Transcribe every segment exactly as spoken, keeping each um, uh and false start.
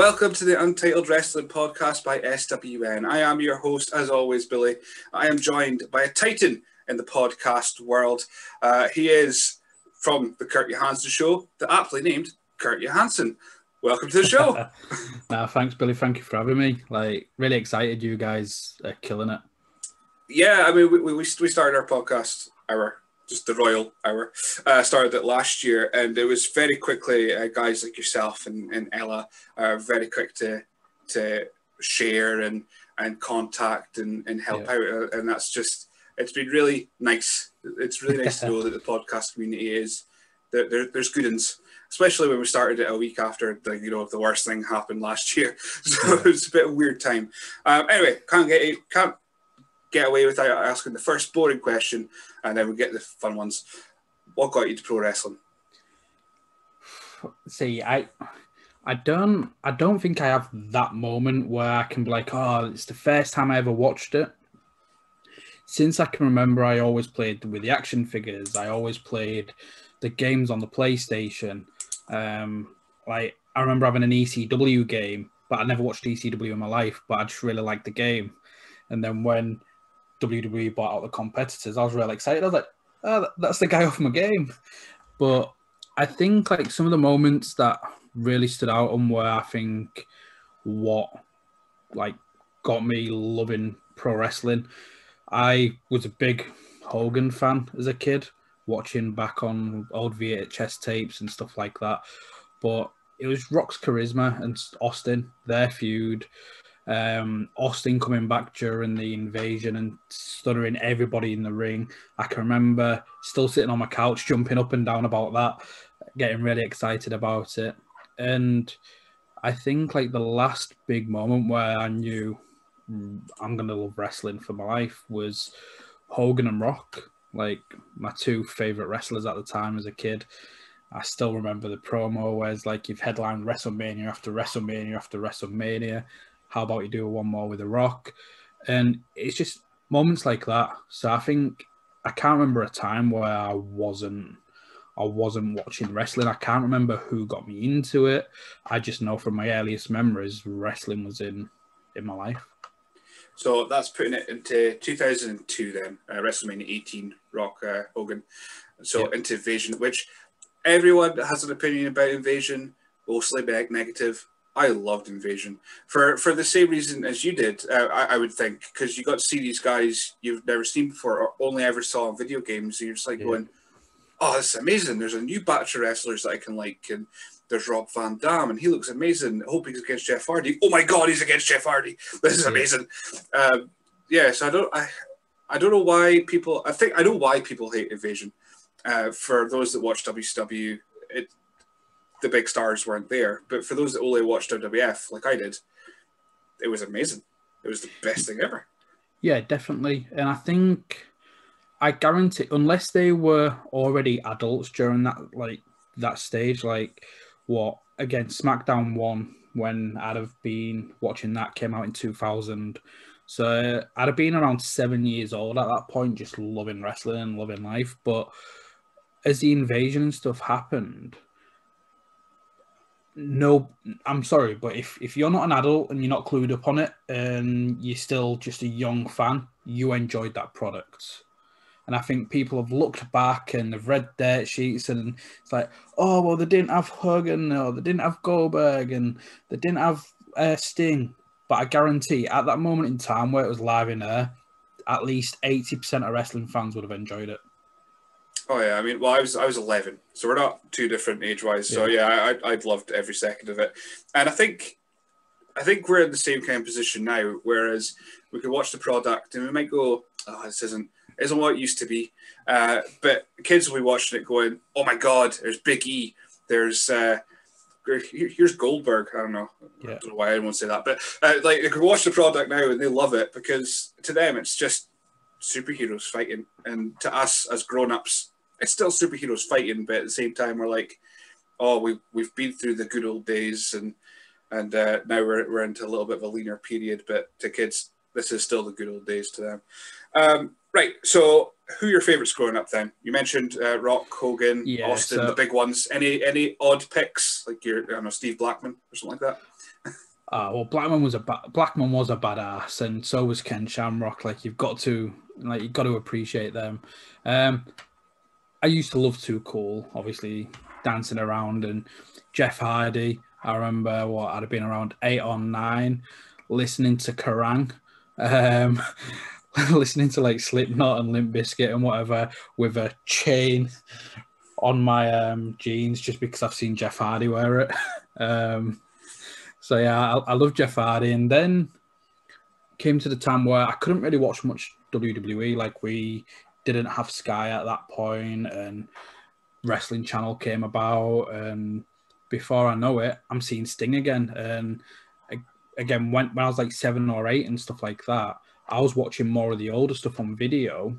welcome to the Untitled Wrestling Podcast by S W N. I am your host, as always, Billy. I am joined by a titan in the podcast world. Uh, he is from the Kurt Johansson Show, the aptly named Kurt Johansson. Welcome to the show. Nah, thanks, Billy. Thank you for having me. Like, really excited. You guys are killing it. Yeah, I mean, we we, we started our podcast hour, just the Royal Hour, uh, started it last year, and it was very quickly, uh, guys like yourself and, and Ella are very quick to to share and, and contact and, and help Yeah. out, and that's just, it's been really nice. It's really nice to know that the podcast community is, there, there, there's good ones. Especially when we started it a week after the, you know, the worst thing happened last year. So it was a bit of a weird time. Um, anyway, can't get can't get away without asking the first boring question, and then we get the fun ones. What got you to pro wrestling? See, I, I don't, I don't think I have that moment where I can be like, oh, it's the first time I ever watched it. Since I can remember, I always played with the action figures. I always played the games on the PlayStation. Um, like I remember having an E C W game, but I never watched E C W in my life, but I just really liked the game. And then when W W E bought out the competitors, I was really excited. I was like, oh, that's the guy off my game. But I think like some of the moments that really stood out and where I think what like got me loving pro wrestling, I was a big Hogan fan as a kid, watching back on old V H S tapes and stuff like that. But it was Rock's charisma and Austin, their feud. Um, Austin coming back during the invasion and stuttering everybody in the ring. I can remember still sitting on my couch, jumping up and down about that, getting really excited about it. And I think like the last big moment where I knew I'm going to love wrestling for my life was Hogan and Rock. Like my two favorite wrestlers at the time as a kid. I still remember the promo where it's like you've headlined WrestleMania after WrestleMania after WrestleMania. How about you do one more with The Rock? And it's just moments like that. So I think I can't remember a time where I wasn't I wasn't watching wrestling. I can't remember who got me into it. I just know from my earliest memories, wrestling was in in my life. So that's putting it into two thousand two then, uh, WrestleMania eighteen, Rock uh, Hogan. So Yep. into Invasion, which everyone has an opinion about Invasion, mostly negative. I loved Invasion for for the same reason as you did. Uh, I, I would think, because you got to see these guys you've never seen before or only ever saw in video games. And you're just like Yeah. going, "Oh, this is amazing! There's a new batch of wrestlers that I can like, and there's Rob Van Dam, and he looks amazing. I hope he's against Jeff Hardy. Oh my God, he's against Jeff Hardy! This is Yeah. amazing." Um, yeah, so I don't, I, I don't know why people. I think I know why people hate Invasion. Uh, for those that watch W C W, it. The big stars weren't there, but for those that only watched W W F, like I did, it was amazing. It was the best thing ever. Yeah, definitely. And I think I guarantee, unless they were already adults during that like that stage, like what again, SmackDown one when I'd have been watching that came out in two thousand. So I'd have been around seven years old at that point, just loving wrestling and loving life. But as the invasion and stuff happened, no, I'm sorry, but if, if you're not an adult and you're not clued up on it and you're still just a young fan, you enjoyed that product. And I think people have looked back and they've read dirt sheets and it's like, oh, well, they didn't have Hogan or they didn't have Goldberg and they didn't have uh, Sting. But I guarantee at that moment in time where it was live in air, at least eighty percent of wrestling fans would have enjoyed it. Oh yeah, I mean, well, I was I was eleven, so we're not too different age wise. So yeah, I I'd loved every second of it, and I think I think we're in the same kind of position now. Whereas we could watch the product and we might go, oh, this isn't isn't what it used to be, uh, but kids will be watching it going, oh my God, there's Big E, there's uh, here's Goldberg. I don't know, yeah. I don't know why I won't say that, but uh, like they could watch the product now and they love it because to them it's just superheroes fighting, and to us as grown-ups it's still superheroes fighting, but at the same time we're like, oh, we, we've been through the good old days and and uh, now we're, we're into a little bit of a leaner period, but to kids this is still the good old days to them. Um, right, so who are your favourites growing up then? You mentioned uh, Rock, Hogan, yeah, Austin, so the big ones. Any any odd picks, like your, I don't know, Steve Blackman or something like that? Uh, well, Blackman was a ba- Blackman was a badass, and so was Ken Shamrock. Like you've got to like you've got to appreciate them. Um, I used to love Too Cool, obviously dancing around, and Jeff Hardy. I remember what I'd have been around eight or nine, listening to Kerrang, um, listening to like Slipknot and Limp Bizkit and whatever with a chain on my um, jeans just because I've seen Jeff Hardy wear it. um, so yeah, I, I love Jeff Hardy, and then came to the time where I couldn't really watch much W W E. Like we didn't have Sky at that point, and Wrestling Channel came about, and before I know it, I'm seeing Sting again. And again, when, when I was like seven or eight and stuff like that, I was watching more of the older stuff on video.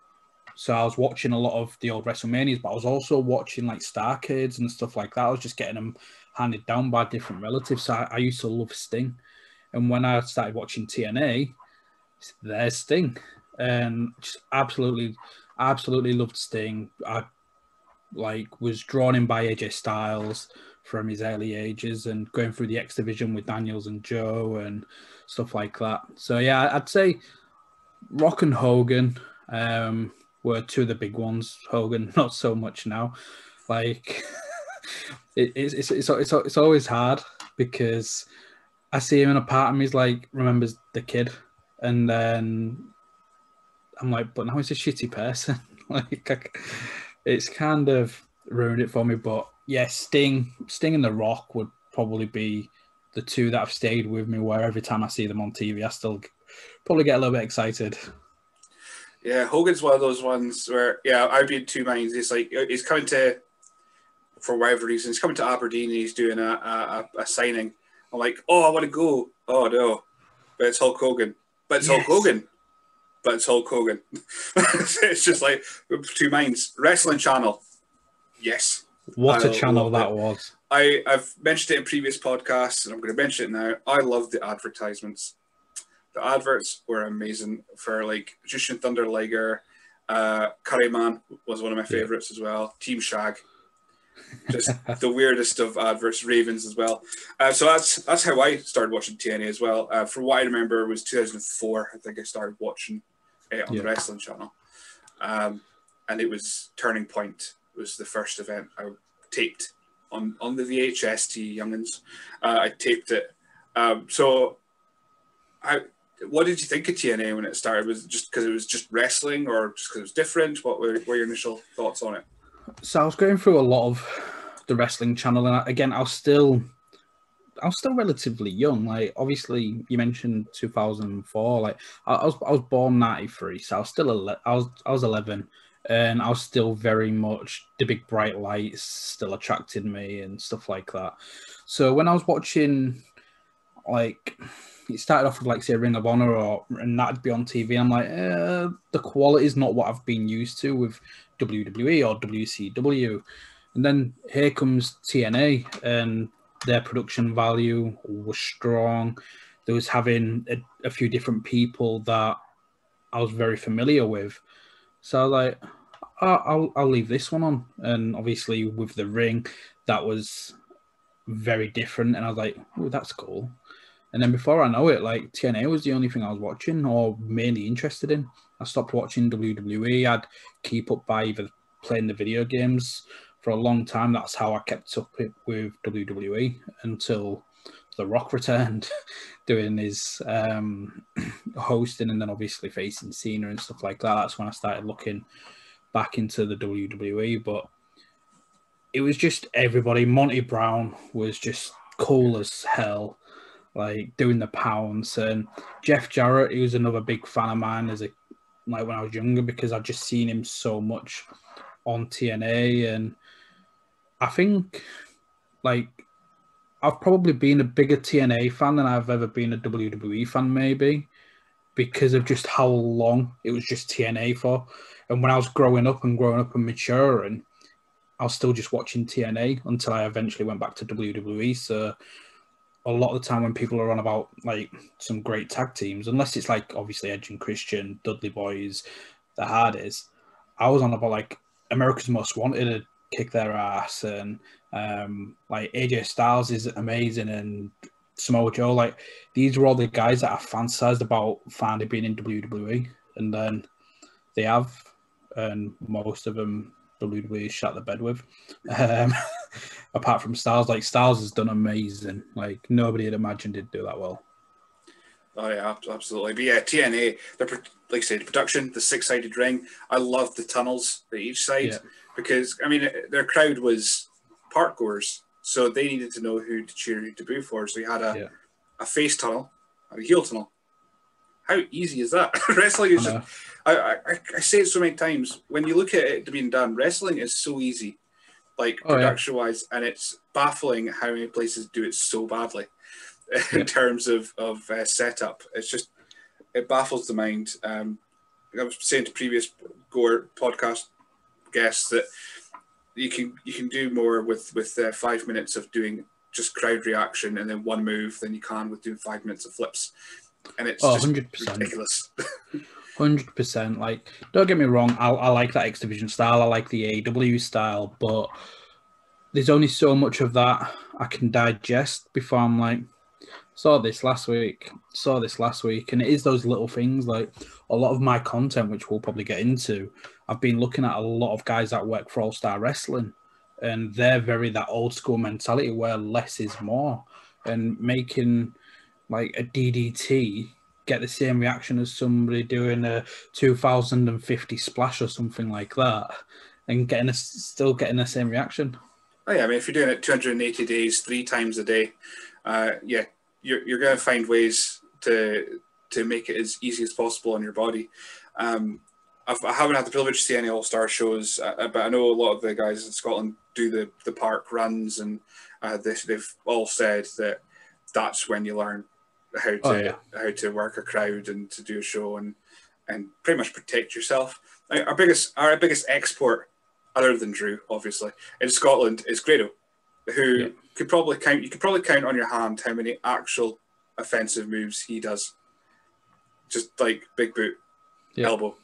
So I was watching a lot of the old WrestleManias, but I was also watching like Starcades and stuff like that. I was just getting them handed down by different relatives. So I, I used to love Sting. And when I started watching T N A, there's Sting. And just absolutely, absolutely loved Sting. I like was drawn in by A J Styles from his early ages and going through the X Division with Daniels and Joe and stuff like that. So yeah, I'd say Rock and Hogan um, were two of the big ones. Hogan, not so much now. Like it, it's, it's it's it's it's always hard because I see him and a part of me is like remembers the kid, and then I'm like, but now he's a shitty person. like I, it's kind of ruined it for me. But yeah, Sting, Sting and The Rock would probably be the two that have stayed with me. Where every time I see them on T V, I still probably get a little bit excited. Yeah, Hogan's one of those ones where, yeah, I'd be in two minds. It's like he's coming to, for whatever reason, he's coming to Aberdeen and he's doing a, a, a signing. I'm like, oh, I want to go. Oh, no. But it's Hulk Hogan. But it's yes. Hulk Hogan. But it's Hulk Hogan. It's just like two minds. Wrestling Channel. Yes. What I a channel that it. was. I, I've mentioned it in previous podcasts, and I'm going to mention it now. I love the advertisements. The adverts were amazing for like Jushin Thunder Liger, uh, Curry Man was one of my favorites yeah. as well. Team Shag, just the weirdest of adverts. Ravens as well. Uh, so that's that's how I started watching T N A as well. Uh, from what I remember, it was two thousand four. I think I started watching it on yeah. the Wrestling Channel, um, and it was Turning Point. It was the first event I taped on on the V H S. T youngins, uh, I taped it. Um, so I. What did you think of T N A when it started? Was it just because it was just wrestling, or just because it was different? What were, were your initial thoughts on it? So I was going through a lot of the Wrestling Channel, and again, I was still, I was still relatively young. Like obviously, you mentioned two thousand four. Like I, I was, I was born ninety-three, so I was still, ele- I was, I was eleven, and I was still very much the big bright lights still attracted me and stuff like that. So when I was watching, like. It started off with like say Ring of Honor or and that'd be on T V. I'm like, eh, the quality is not what I've been used to with W W E or W C W. And then here comes T N A, and their production value was strong. There was having a, a few different people that I was very familiar with. So I was like, oh, I'll I'll leave this one on. And obviously with the ring, that was very different. And I was like, oh, that's cool. And then before I know it, like T N A was the only thing I was watching or mainly interested in. I stopped watching W W E. I'd keep up by either playing the video games for a long time. That's how I kept up with W W E until The Rock returned, doing his um, hosting and then obviously facing Cena and stuff like that. That's when I started looking back into the W W E. But it was just everybody. Monty Brown was just cool as hell. Like doing the pounds, and Jeff Jarrett, he was another big fan of mine as a like when I was younger because I'd just seen him so much on T N A, and I think like I've probably been a bigger T N A fan than I've ever been a W W E fan, maybe because of just how long it was just T N A for. And when I was growing up and growing up and maturing, I was still just watching T N A until I eventually went back to W W E. So a lot of the time when people are on about like some great tag teams, unless it's like obviously Edge and Christian, Dudley Boys, the Hardys, I was on about like America's Most Wanted to kick their ass, and um, like A J Styles is amazing, and Samoa Joe, like these were all the guys that I fantasized about finally being in W W E, and then they have, and most of them W W E shut the bed with. Um, apart from Styles, like Styles has done amazing. Like nobody had imagined he'd do that well. Oh yeah, absolutely. But yeah, T N A, they're, like I said, production, the six-sided ring. I love the tunnels at each side Yeah. because, I mean, their crowd was park goers, so they needed to know who to cheer, who to boo for. So you had a, Yeah. a face tunnel and a heel tunnel. How easy is that? Wrestling is I just, I, I, I say it so many times, when you look at it being done, wrestling is so easy, like Oh, yeah. production-wise, and it's baffling how many places do it so badly. In Yeah. terms of of uh, setup, it's just it baffles the mind. Um, I was saying to previous Gore podcast guests that you can you can do more with with uh, five minutes of doing just crowd reaction and then one move than you can with doing five minutes of flips, and it's Oh, just one hundred percent. ridiculous. one hundred percent. Like, don't get me wrong, I, I like that X Division style. I like the A E W style, but there's only so much of that I can digest before I'm like, saw this last week, saw this last week. And it is those little things, like a lot of my content, which we'll probably get into, I've been looking at a lot of guys that work for All Star Wrestling, and they're very that old school mentality where less is more, and making like a D D T get the same reaction as somebody doing a two thousand fifty splash or something like that, and getting a, still getting the same reaction. Oh yeah, I mean, if you're doing it two hundred eighty days, three times a day, uh, yeah, you're you're going to find ways to to make it as easy as possible on your body. Um, I've, I haven't had the privilege to see any All Star shows, uh, but I know a lot of the guys in Scotland do the the park runs, and uh, they, they've all said that that's when you learn how to Oh, yeah. how to work a crowd and to do a show and and pretty much protect yourself. I mean, our biggest our biggest export, other than Drew, obviously, in Scotland is Grado, who Yeah. could probably count. You could probably count on your hand how many actual offensive moves he does. Just like big boot, Yeah. elbow.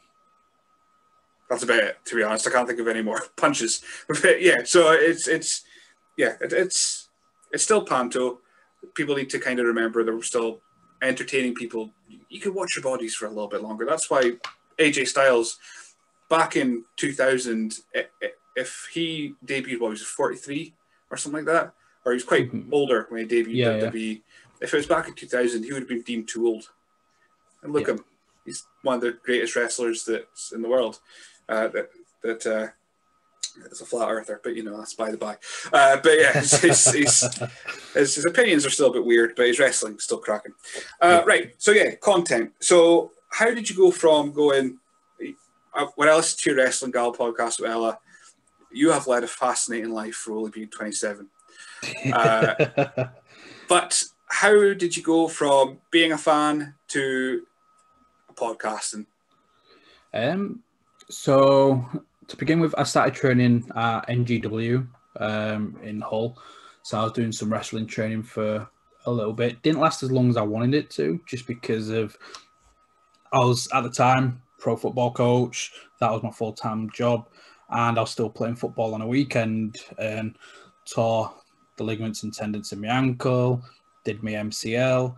That's about it. To be honest, I can't think of any more punches. But yeah, so it's it's yeah, it, it's it's still panto. People need to kind of remember that we're still entertaining people. You can watch your bodies for a little bit longer. That's why A J Styles, back in two thousand, if he debuted, what was it, forty-three or something like that, or he was quite Mhm. older when he debuted Yeah, at yeah. W W E. If it was back in two thousand, he would have been deemed too old. And look Yeah. at him; he's one of the greatest wrestlers that's in the world. Uh, that that uh, it's a flat earther, but you know that's by the by. Uh, but yeah, his his, his, his his opinions are still a bit weird, but his wrestling's still cracking. Uh, Yeah. Right. So yeah, content. So how did you go from going? Uh, when I listened to your Wrestling Gal podcast with Ella, you have led a fascinating life for only being twenty-seven. Uh, But how did you go from being a fan to podcasting? Um, so to begin with, I started training at N G W um, in Hull. So I was doing some wrestling training for a little bit. Didn't last as long as I wanted it to, just because of I was at the time pro football coach. That was my full time job, and I was still playing football on a weekend and tore the ligaments and tendons in my ankle. Did my M C L,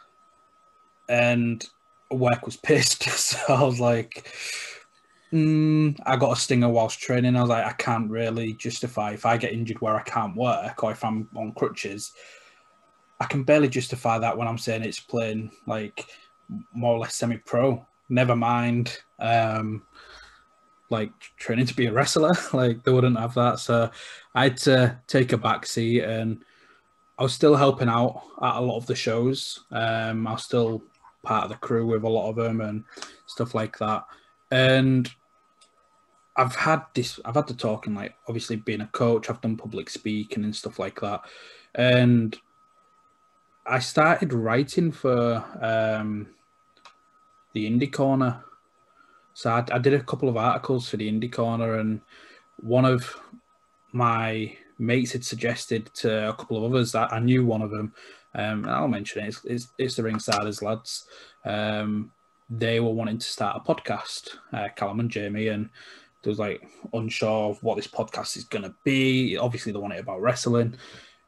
and work was pissed. So I was like, mm, I got a stinger whilst training. I was like, I can't really justify if I get injured where I can't work or if I'm on crutches. I can barely justify that when I'm saying it's playing like more or less semi-pro. Never mind, um, like training to be a wrestler. Like they wouldn't have that. So I had to take a back seat, and I was still helping out at a lot of the shows. Um, I was still part of the crew with a lot of them and stuff like that. And I've had this, I've had to talk and like, obviously being a coach, I've done public speaking and stuff like that. And I started writing for um, the Indie Corner. So I, I did a couple of articles for the Indie Corner, and one of my mates had suggested to a couple of others that I knew one of them. Um, and I'll mention it. It's, it's, it's the Ringsiders lads. Um, they were wanting to start a podcast, uh, Callum and Jamie, and they was like unsure of what this podcast is going to be. Obviously, they want it about wrestling.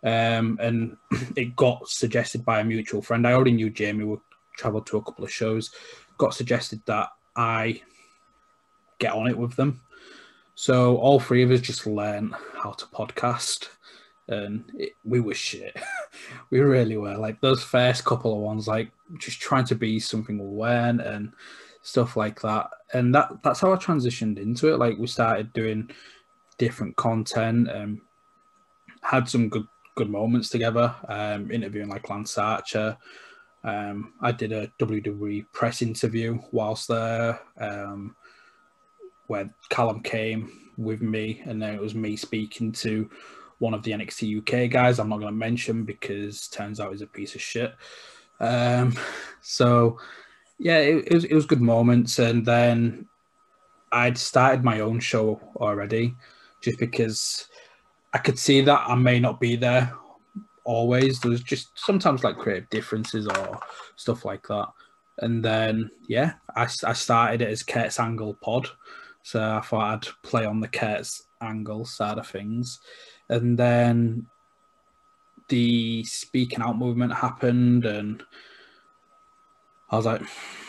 Um, and it got suggested by a mutual friend. I already knew Jamie would travel to a couple of shows. Got suggested that I get on it with them. So all three of us just learned how to podcast, and it, we were shit. We really were. Like those first couple of ones, like just trying to be something we weren't and stuff like that. And that that's how I transitioned into it. Like we started doing different content and had some good good moments together. Um, interviewing like Lance Archer. Um, I did a W W E press interview whilst there. Um, where Callum came with me, and then it was me speaking to one of the N X T U K guys I'm not going to mention because turns out he's a piece of shit. Um, so, yeah, it, it, was, it was good moments. And then I'd started my own show already just because I could see that I may not be there always. There was just sometimes like creative differences or stuff like that. And then, yeah, I, I started it as Kurt's Angle Pod. So I thought I'd play on the Kurt's Angle side of things. And then the speaking out movement happened, and I was like,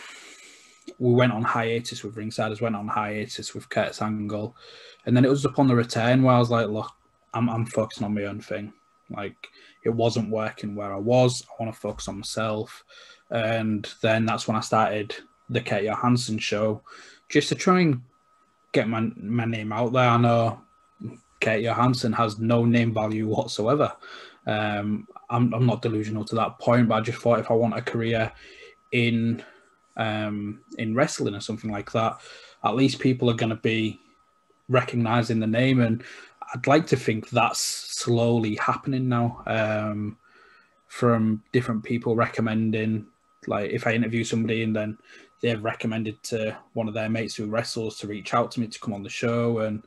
we went on hiatus with Ringsiders, went on hiatus with Kurt's Angle. And then it was upon the return where I was like, look, I'm, I'm focusing on my own thing. Like, it wasn't working where I was. I want to focus on myself. And then that's when I started the Kurt Johansson show, just to try and get my my name out there. I know Kurt Johansson has no name value whatsoever. Um, I'm I'm not delusional to that point, but I just thought if I want a career in um, in wrestling or something like that, at least people are going to be recognizing the name, and I'd like to think that's slowly happening now. Um, from different people recommending, like if I interview somebody and then they've recommended to one of their mates who wrestles to reach out to me to come on the show, and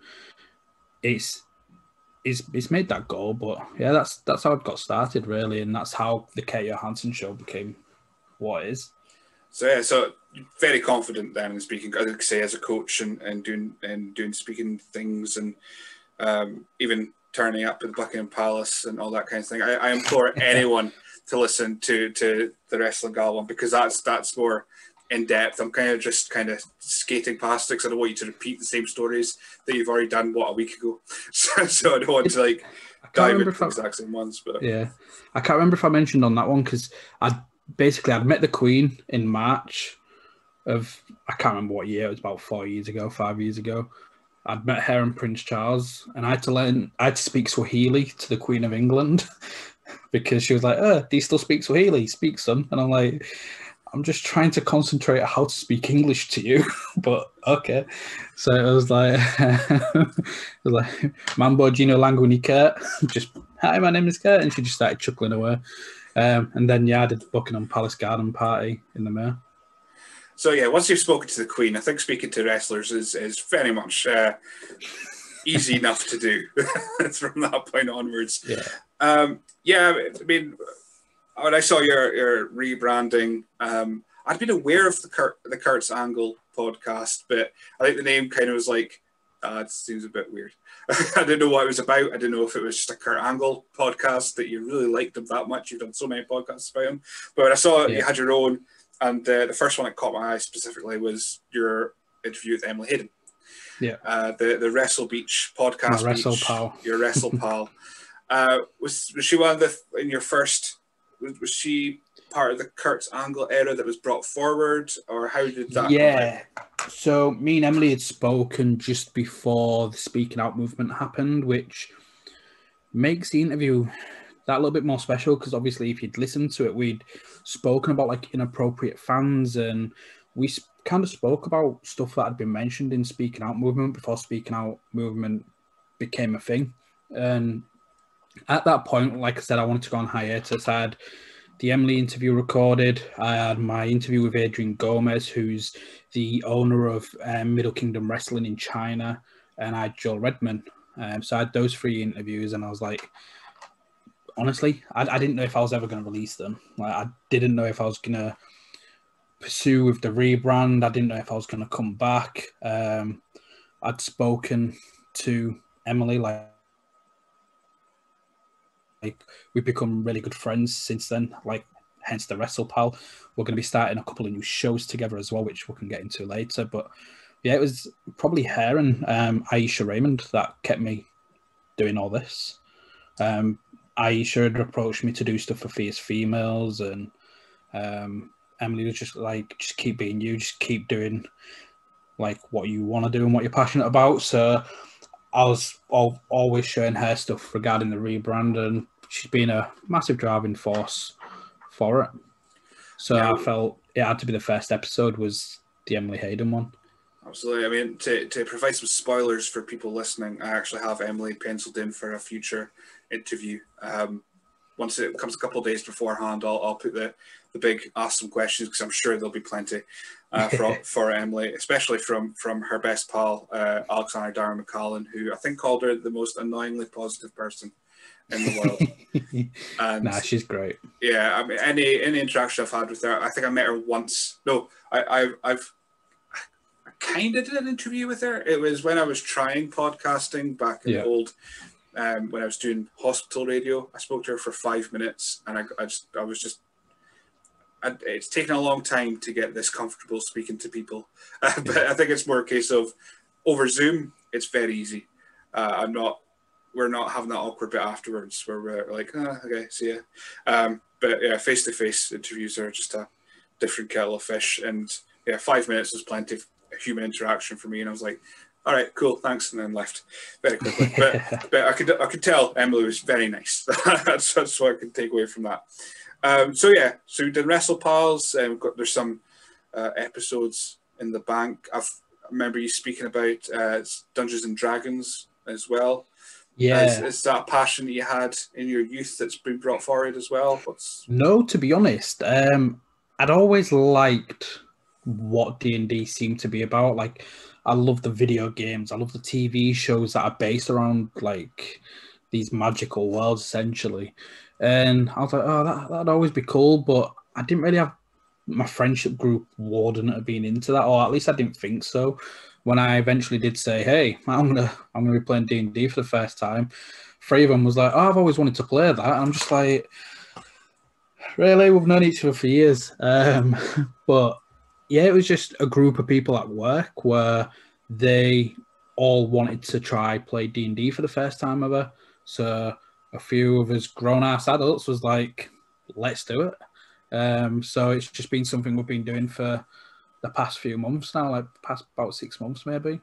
it's it's it's made that goal. But yeah, that's that's how it got started really, and that's how the Kurt Johansson show became what it is. So yeah, so very confident then in speaking, I would say, as a coach and, and doing and doing speaking things, and um, even turning up at the Buckingham Palace and all that kind of thing. I, I implore anyone to listen to to the Wrestling Gal one, because that's that's more in depth. I'm kind of just kind of skating past it because I don't want you to repeat the same stories that you've already done what a week ago. So, so I don't want to like dive into the exact same ones. But yeah, I can't remember if I mentioned on that one because I basically I'd met the Queen in March of I can't remember what year. It was about four years ago, five years ago. I'd met her and Prince Charles, and I had to learn. I had to speak Swahili to the Queen of England because she was like, "Oh, do you still speak Swahili? Speak some." And I'm like, I'm just trying to concentrate on how to speak English to you, but okay. So it was like, it was like, Mambo Gino Lango ni Kurt. Just, hi, my name is Kurt. And she just started chuckling away. Um, and then, yeah, I did the Buckingham Palace Garden Party in the May. So, yeah, once you've spoken to the Queen, I think speaking to wrestlers is, is very much uh, easy enough to do from that point onwards. Yeah. Um, yeah, I mean, when I saw your, your rebranding, um, I'd been aware of the Kurt, the Kurt's Angle podcast, but I think the name kind of was like, uh, it seems a bit weird. I didn't know what it was about. I didn't know if it was just a Kurt Angle podcast that you really liked him that much. You've done so many podcasts about him. But when I saw yeah. you had your own, and uh, the first one that caught my eye specifically was your interview with Emily Hayden. Yeah. Uh, the, the Wrestle Beach podcast. My Wrestle Beach, Pal. Your Wrestle Pal. Uh, was, was she one of the, in your first... Was she part of the Kurt's Angle era that was brought forward, or how did that Yeah. So me and Emily had spoken just before the speaking out movement happened, which makes the interview that little bit more special because obviously if you'd listened to it, we'd spoken about like inappropriate fans, and we kind of spoke about stuff that had been mentioned in speaking out movement before speaking out movement became a thing. And at that point, like I said, I wanted to go on hiatus. I had the Emily interview recorded. I had my interview with Adrian Gomez, who's the owner of um, Middle Kingdom Wrestling in China, and I had Joel Redman. Um, so I had those three interviews, and I was like, honestly, I, I didn't know if I was ever going to release them. Like, I didn't know if I was going to pursue with the rebrand. I didn't know if I was going to come back. Um, I'd spoken to Emily like like we've become really good friends since then. Like hence the WrestlePal. We're going to be starting a couple of new shows together as well, which we can get into later. But yeah, it was probably her and um, Aisha Raymond that kept me doing all this. Um, Aisha had approached me to do stuff for Fierce Females, and um, Emily was just like, just keep being you, just keep doing like what you want to do and what you're passionate about. So I was all, always showing her stuff regarding the rebrand, and she's been a massive driving force for it. So yeah. I felt it had to be the first episode was the Emily Hayden one. Absolutely. I mean, to, to provide some spoilers for people listening, I actually have Emily penciled in for a future interview. Um, once it comes a couple of days beforehand, I'll, I'll put the, the big ask some questions, because I'm sure there'll be plenty uh, for, for Emily, especially from, from her best pal, uh, Alexander Darren McCallum, who I think called her the most annoyingly positive person in the world. And nah, she's great. Yeah, I mean, any any interaction I've had with her, I think I met her once. No, I, I've I've kind of did an interview with her. It was when I was trying podcasting back in yeah. the old, um, when I was doing hospital radio. I spoke to her for five minutes, and I, I just, I was just, I, it's taken a long time to get this comfortable speaking to people. Uh, but yeah. I think it's more a case of over Zoom, it's very easy. Uh, I'm not, we're not having that awkward bit afterwards where we're like, oh, okay, see ya. Um, but yeah, face-to-face interviews are just a different kettle of fish. And yeah, five minutes was plenty of human interaction for me, and I was like, all right, cool, thanks, and then left very quickly. but but I could I could tell Emily was very nice. that's, that's what I could take away from that. Um, so yeah, so we did WrestlePals, and we've got there's some uh, episodes in the bank. I've, I remember you speaking about uh, Dungeons and Dragons as well. Yeah, is, is that a passion that you had in your youth that's been brought forward as well? What's no, to be honest, um, I'd always liked what D and D seemed to be about. Like, I love the video games, I love the T V shows that are based around like these magical worlds essentially, and I was like, oh, that, that'd always be cool, but I didn't really have my friendship group wouldn't have been into that, or at least I didn't think so. When I eventually did say, hey, I'm gonna I'm gonna be playing D and D for the first time, three of them was like, oh, I've always wanted to play that. And I'm just like, really, we've known each other for years. Um, but yeah, it was just a group of people at work where they all wanted to try play D and D for the first time ever. So a few of us grown-ass adults was like, let's do it. Um, so it's just been something we've been doing for the past few months now, like past about six months maybe.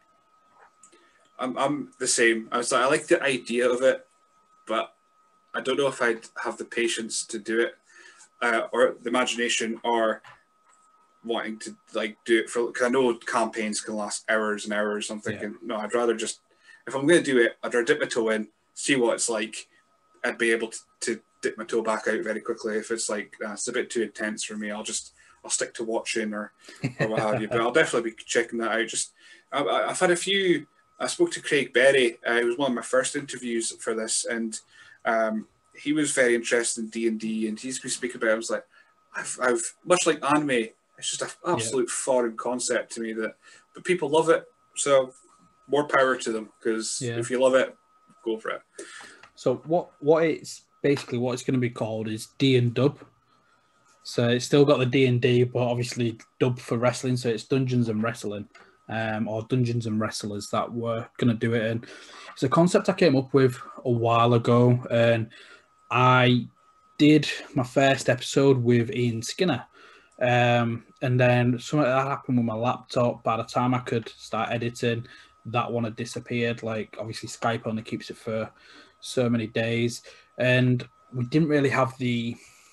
I'm I'm the same. I was like, I like the idea of it, but I don't know if I'd have the patience to do it, uh, or the imagination, or wanting to like do it for, because I know campaigns can last hours and hours. I'm thinking, yeah. no, I'd rather just, if I'm going to do it, I'd rather dip my toe in, see what it's like. I'd be able to, to dip my toe back out very quickly. If it's like, uh, it's a bit too intense for me, I'll just, I'll stick to watching or, or what have you. But I'll definitely be checking that out. Just, I, I've had a few, I spoke to Craig Berry. Uh, it was one of my first interviews for this, and um, he was very interested in D and D, and he's been speaking about it. I was like, I've, I've much like anime, it's just an absolute yeah. foreign concept to me, that, but people love it. So more power to them, because yeah. if you love it, go for it. So what, what it's basically what it's going to be called is D and Dub. So it's still got the D and D, but obviously dub for wrestling. So it's Dungeons and Wrestling, um, or Dungeons and Wrestlers that were going to do it. And it's a concept I came up with a while ago, and I did my first episode with Ian Skinner. Um, and then something that happened with my laptop. By the time I could start editing, that one had disappeared. Like, obviously Skype only keeps it for so many days, and we didn't really have the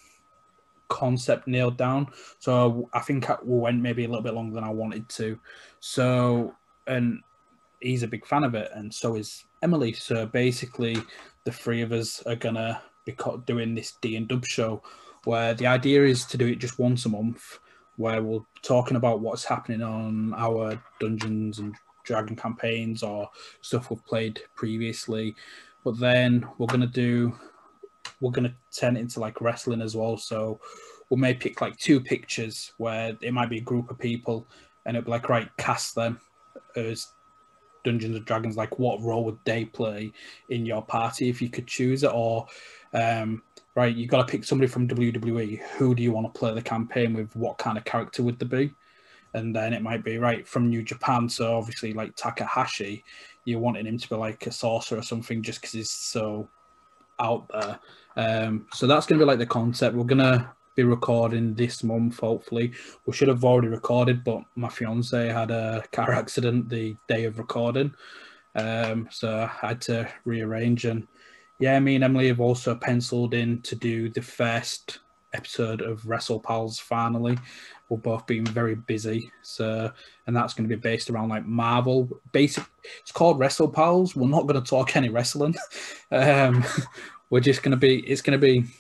concept nailed down. So I think we went maybe a little bit longer than I wanted to. So, and he's a big fan of it, and so is Emily. So basically, the three of us are gonna be doing this D and Dub show, where the idea is to do it just once a month, where we're talking about what's happening on our Dungeons and Dragon campaigns or stuff we've played previously. But then we're gonna do, we're gonna turn it into like wrestling as well. So we may pick like two pictures where it might be a group of people, and it'll be like, right, cast them as Dungeons and Dragons, like what role would they play in your party if you could choose it? Or, um, right, you got to pick somebody from W W E. Who do you want to play the campaign with? What kind of character would they be? And then it might be, right, from New Japan. So obviously, like Takahashi, you're wanting him to be like a sorcerer or something just because he's so out there. Um, so that's going to be like the concept. We're going to be recording this month, hopefully. We should have already recorded, but my fiance had a car accident the day of recording. Um, so I had to rearrange. And yeah, me and Emily have also penciled in to do the first episode of WrestlePals finally. We've both been very busy. So, and that's going to be based around like Marvel. Basic, it's called WrestlePals. We're not going to talk any wrestling. Um, we're just going to be, it's going to be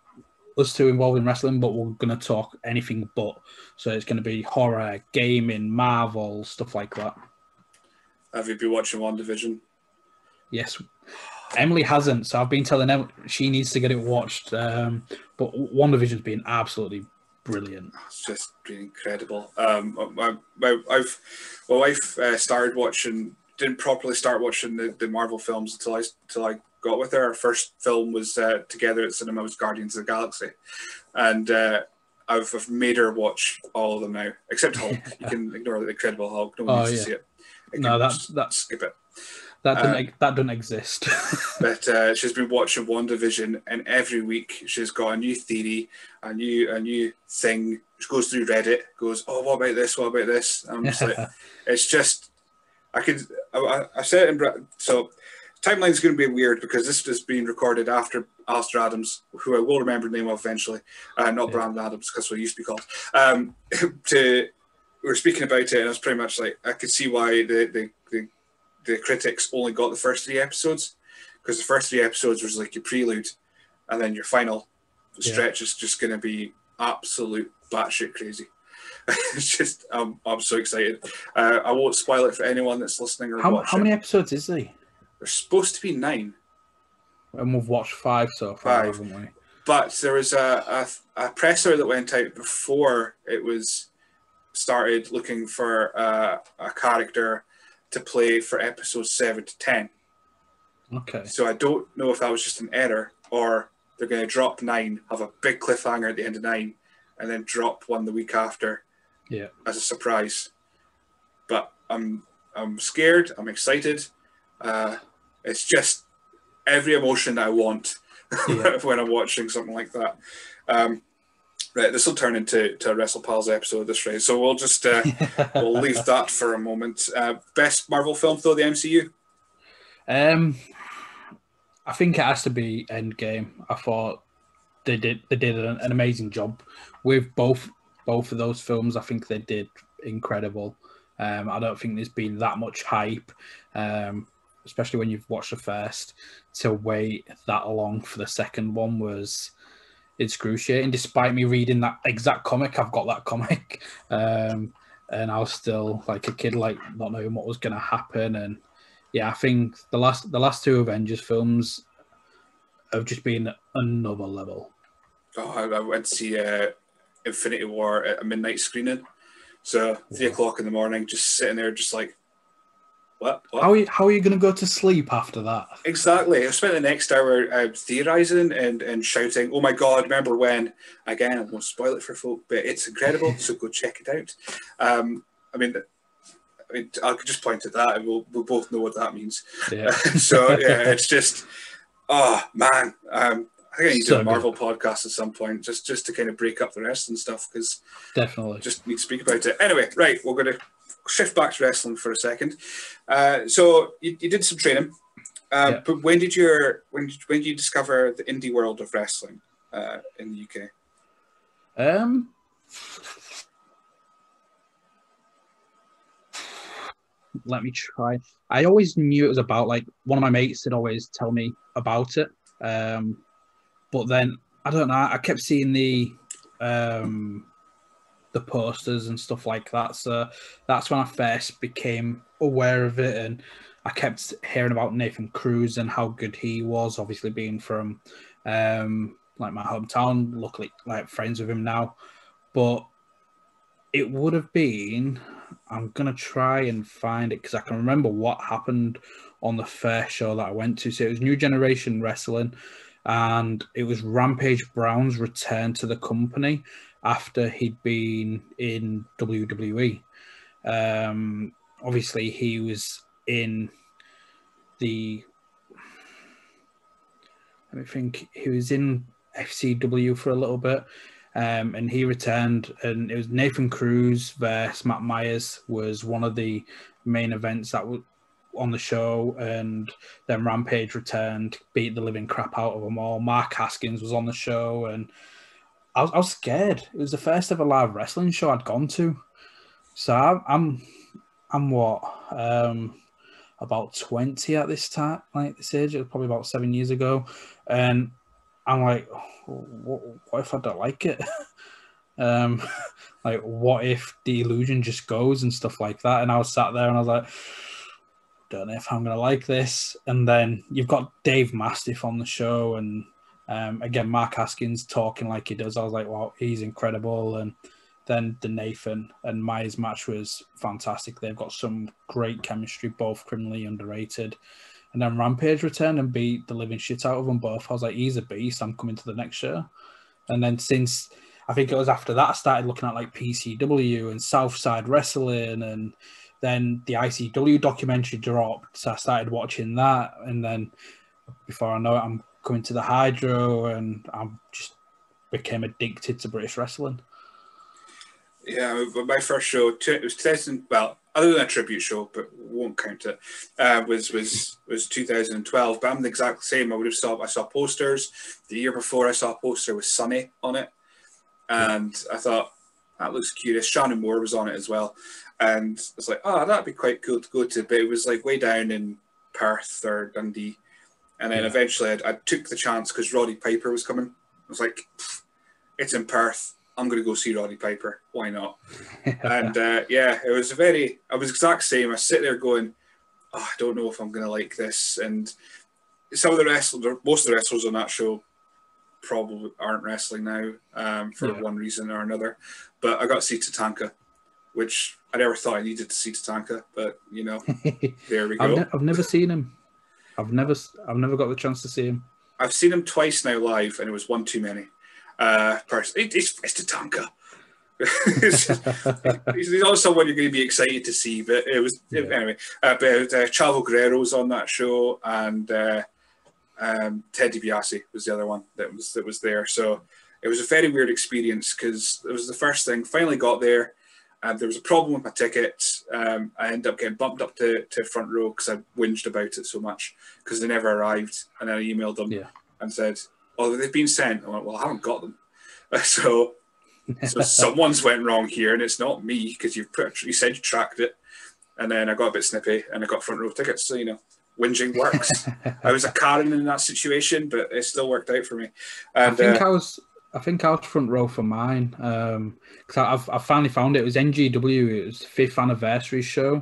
us two involved in wrestling, but we're going to talk anything but. So it's going to be horror, gaming, Marvel, stuff like that. Have you been watching WandaVision? Yes. Emily hasn't, so I've been telling Emily she needs to get it watched. Um, but WandaVision's been absolutely brilliant. It's just been incredible. Um, my, my, I've, my wife uh, started watching, didn't properly start watching the, the Marvel films until I, until I got with her. Our first film was uh, together at cinema was Guardians of the Galaxy, and uh, I've, I've made her watch all of them now, except Hulk. Yeah. You can ignore the Incredible Hulk. No one oh, needs yeah. to see it. it no, that's that. Skip it. That doesn't uh, that doesn't exist. But uh, she's been watching WandaVision, and every week she's got a new theory, a new a new thing. She goes through Reddit, goes, "Oh, what about this? What about this?" And I'm just like, it's just, I could, I, I said it in, so timeline's going to be weird because this is being recorded after Alistair Adams, who I will remember the name of eventually, uh, not yeah. Brandon Adams, because what he used to be called. Um, to we were speaking about it, and I was pretty much like, I could see why the the, the the critics only got the first three episodes, because the first three episodes was like your prelude, and then your final stretch yeah. is just going to be absolute batshit crazy. It's just, I'm, I'm so excited. Uh, I won't spoil it for anyone that's listening or how, watching. How many episodes is there? There's supposed to be nine. And we've watched five so far, five. haven't we? But there was a, a, a presser that went out before it was started looking for uh, a character to play for episodes seven to ten. Okay. So I don't know if that was just an error, or they're going to drop nine, have a big cliffhanger at the end of nine, and then drop one the week after. Yeah. As a surprise. But I'm I'm scared. I'm excited. Uh, it's just every emotion that I want yeah. when I'm watching something like that. Um, Right, this will turn into to a WrestlePals episode this phrase, so we'll just uh, we'll leave that for a moment. Uh, best Marvel film though, the M C U. Um, I think it has to be Endgame. I thought they did they did an, an amazing job with both both of those films. I think they did incredible. Um, I don't think there's been that much hype, um, especially when you've watched the first. To wait that long for the second one was excruciating. Despite me reading that exact comic, I've got that comic, um, and I was still like a kid, like not knowing what was going to happen. And yeah, I think the last the last two Avengers films have just been another level. Oh, I, I went to see uh, Infinity War at a midnight screening, so three yeah. o'clock in the morning, just sitting there, just like, what? what? How are you, how are you going to go to sleep after that? Exactly. I spent the next hour uh, theorizing and, and shouting, "Oh my God, remember when?" Again, I won't spoil it for folk, but it's incredible, so go check it out. Um, I mean, I mean, I could just point at that and we'll, we'll both know what that means. Yeah. So, yeah, it's just, oh, man. Um, I think I need to so do a Marvel good. podcast at some point, just, just to kind of break up the rest and stuff, because definitely just need to speak about it. Anyway, right, we're going to shift back to wrestling for a second. Uh, so you, you did some training, uh, yeah. but when did your when did, when did you discover the indie world of wrestling uh, in the U K? Um, let me try. I always knew it was about, like, one of my mates had always tell me about it, um, but then I don't know. I kept seeing the um. the posters and stuff like that. So that's when I first became aware of it, and I kept hearing about Nathan Cruz and how good he was, obviously being from um, like my hometown, luckily like friends with him now. But it would have been, I'm gonna try and find it because I can remember what happened on the first show that I went to. So it was New Generation Wrestling, and it was Rampage Brown's return to the company after he'd been in W W E. Um, obviously, he was in the. Let me think. He was in F C W for a little bit. Um, and he returned, and it was Nathan Cruz versus Matt Myers was one of the main events that was on the show, and then Rampage returned, beat the living crap out of them all. Mark Haskins was on the show, and I was, I was scared. It was the first ever live wrestling show I'd gone to, so I, I'm, I'm what, um, about twenty at this time, like this age. It was probably about seven years ago, and I'm like, what, what if I don't like it? um, like, what if the illusion just goes and stuff like that? And I was sat there and I was like, don't know if I'm going to like this. And then you've got Dave Mastiff on the show. And um, again, Mark Haskins talking like he does. I was like, wow, he's incredible. And then the Nathan and Myers match was fantastic. They've got some great chemistry, both criminally underrated. And then Rampage returned and beat the living shit out of them both. I was like, he's a beast. I'm coming to the next show. And then since, I think it was after that, I started looking at like P C W and Southside Wrestling. And then the I C W documentary dropped. So I started watching that. And then before I know it, I'm coming to the Hydro, and I'm just became addicted to British wrestling. Yeah, my first show, it was two thousand, well, other than a tribute show, but won't count it, uh, was was was two thousand twelve. But I'm the exact same. I would have saw, I saw posters. The year before, I saw a poster with Sunny on it. And I thought, that looks curious. Shannon Moore was on it as well. And I was like, oh, that'd be quite cool to go to. But it was like way down in Perth or Dundee. And then yeah. eventually I, I took the chance because Roddy Piper was coming. I was like, it's in Perth. I'm going to go see Roddy Piper. Why not? and uh, yeah, it was a very, I was exact same. I sit there going, oh, I don't know if I'm going to like this. And some of the wrestlers, most of the wrestlers on that show probably aren't wrestling now um, for yeah. one reason or another. But I got to see Tatanka, which I never thought I needed to see Tatanka. But, you know, there we go. I've, ne- I've never seen him. I've never, I've never got the chance to see him. I've seen him twice now live, and it was one too many. Uh, person, it, it's, it's Tatanka. he's, he's also someone you're going to be excited to see, but it was yeah. anyway. Uh, but uh, Chavo Guerrero was on that show, and uh, um, Ted DiBiase was the other one that was that was there. So it was a very weird experience because it was the first thing. Finally got there, and there was a problem with my ticket. Um, I ended up getting bumped up to, to front row because I whinged about it so much because they never arrived, and then I emailed them yeah. and said, oh, they've been sent. I went, well, I haven't got them. So, so someone's went wrong here, and it's not me because you've put, you said you tracked it. And then I got a bit snippy, and I got front row tickets. So, you know, whinging works. I was a Karen in that situation, but it still worked out for me. And, I think uh, I was, I think I was front row for mine because um, I've I finally found it. It was N G W. It was the fifth anniversary show.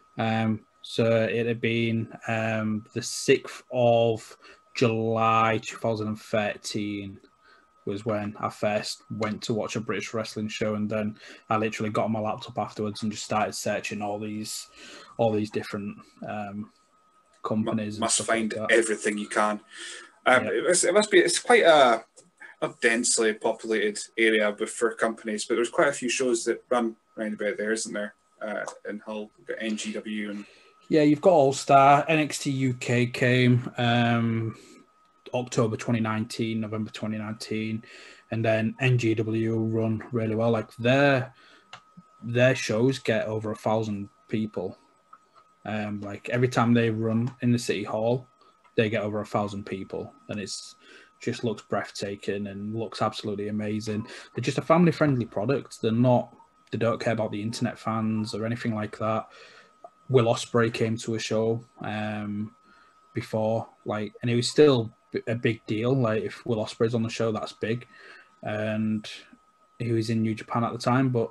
Um, so it had been um, the sixth of July twenty thirteen was when I first went to watch a British wrestling show, and then I literally got on my laptop afterwards and just started searching all these all these different um, companies. M- must and find like everything you can. Um, yeah. it, must, it must be. It's quite a, a densely populated area for companies, but there's quite a few shows that run around about there, isn't there? Uh, in Hull, we've got N G W and. Yeah, you've got All Star. N X T U K came um, October twenty nineteen, November twenty nineteen, and then N G W run really well. Like their their shows get over a thousand people. Um, like every time they run in the city hall, they get over a thousand people, and it's just looks breathtaking and looks absolutely amazing. They're just a family friendly product. They're not. They don't care about the internet fans or anything like that. Will Ospreay came to a show um, before, like, and it was still a big deal. Like, if Will Ospreay's on the show, that's big. And he was in New Japan at the time, but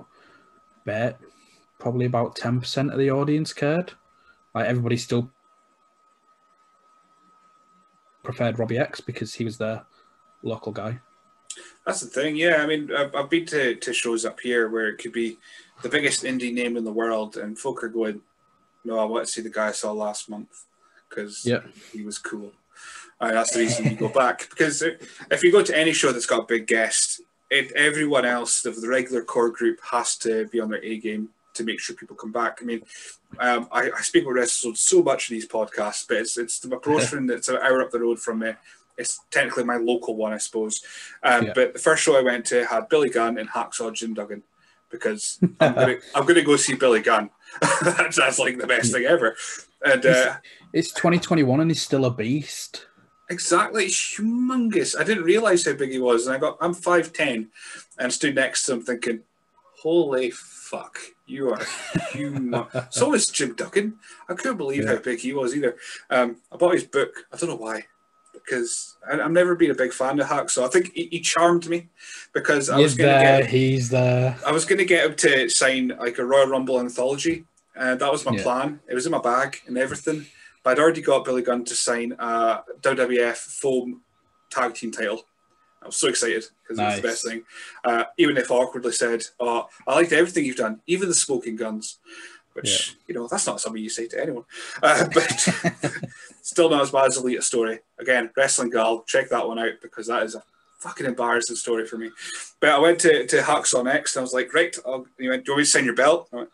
bet probably about ten percent of the audience cared. Like, everybody still preferred Robbie X because he was their local guy. That's the thing, yeah. I mean, I've, I've been to, to shows up here where it could be the biggest indie name in the world, and folk are going, "No, I want to see the guy I saw last month because Yeah. he was cool." And that's the reason you go back. Because if you go to any show that's got a big guest, it, everyone else of the regular core group has to be on their A game to make sure people come back. I mean, um, I, I speak with wrestlers so much in these podcasts, but it's it's the approach friend that's an hour up the road from me. It's technically my local one, I suppose. Um, yeah. But the first show I went to had Billy Gunn and Hacksaw Jim Duggan because I'm gonna I'm gonna go see Billy Gunn. that's, that's like the best thing ever. And uh, it's, it's twenty twenty-one and he's still a beast. Exactly, it's humongous. I didn't realize how big he was, and I got I'm five ten, and stood next to him thinking, "Holy fuck, you are humongous." So is Jim Duggan. I couldn't believe yeah. how big he was either. Um, I bought his book. I don't know why, because I, I've never been a big fan of Hacksaw. I think he, he charmed me because I he's was going to get. He's there. I was going to get him to sign like a Royal Rumble anthology, and that was my yeah. plan. It was in my bag and everything. I'd already got Billy Gunn to sign a W W F Foam Tag Team title. I was so excited because nice. It was the best thing. Uh, even if awkwardly said, "Oh, I liked everything you've done, even the smoking guns," which, yeah. you know, that's not something you say to anyone. Uh, but still not as bad as Elite Story. Again, Wrestling Gal, check that one out because that is a fucking embarrassing story for me. But I went to, to Hacksaw next and I was like, right, I'll, you went, do you want me to sign your belt? I went,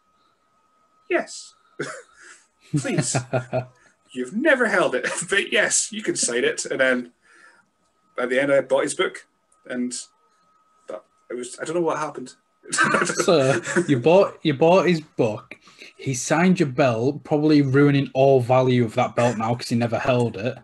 yes. Please. You've never held it, but yes, you can sign it. And then by the end, I bought his book, and but it was I don't know what happened. So you bought you bought his book. He signed your belt, probably ruining all value of that belt now because he never held it.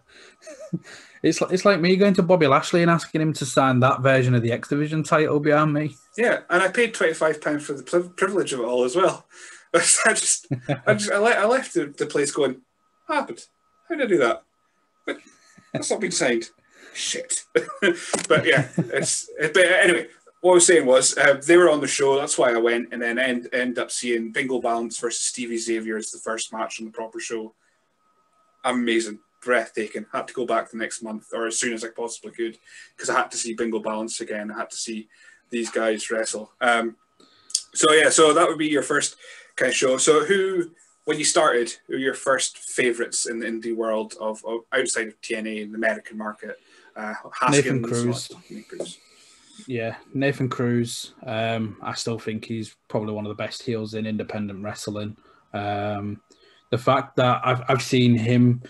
It's like it's like me going to Bobby Lashley and asking him to sign that version of the X Division title behind me. Yeah, and I paid twenty-five pounds for the privilege of it all as well. I just, I just, I, le- I left the, the place going, what happened? How did I do that? But that's not been signed. Shit. But yeah, it's. It, but anyway, what I was saying was uh, they were on the show. That's why I went, and then end end up seeing Bingo Balance versus Stevie Xavier as the first match on the proper show. Amazing, breathtaking. Had to go back the next month or as soon as I possibly could because I had to see Bingo Balance again. I had to see these guys wrestle. Um, so yeah, so that would be your first kind of show. So who, when you started, who were your first favourites in the indie world of, of outside of T N A in the American market? Uh, Nathan Cruz. Nathan Cruz. Yeah, Nathan Cruz. Um, I still think he's probably one of the best heels in independent wrestling. Um, the fact that I've I've seen him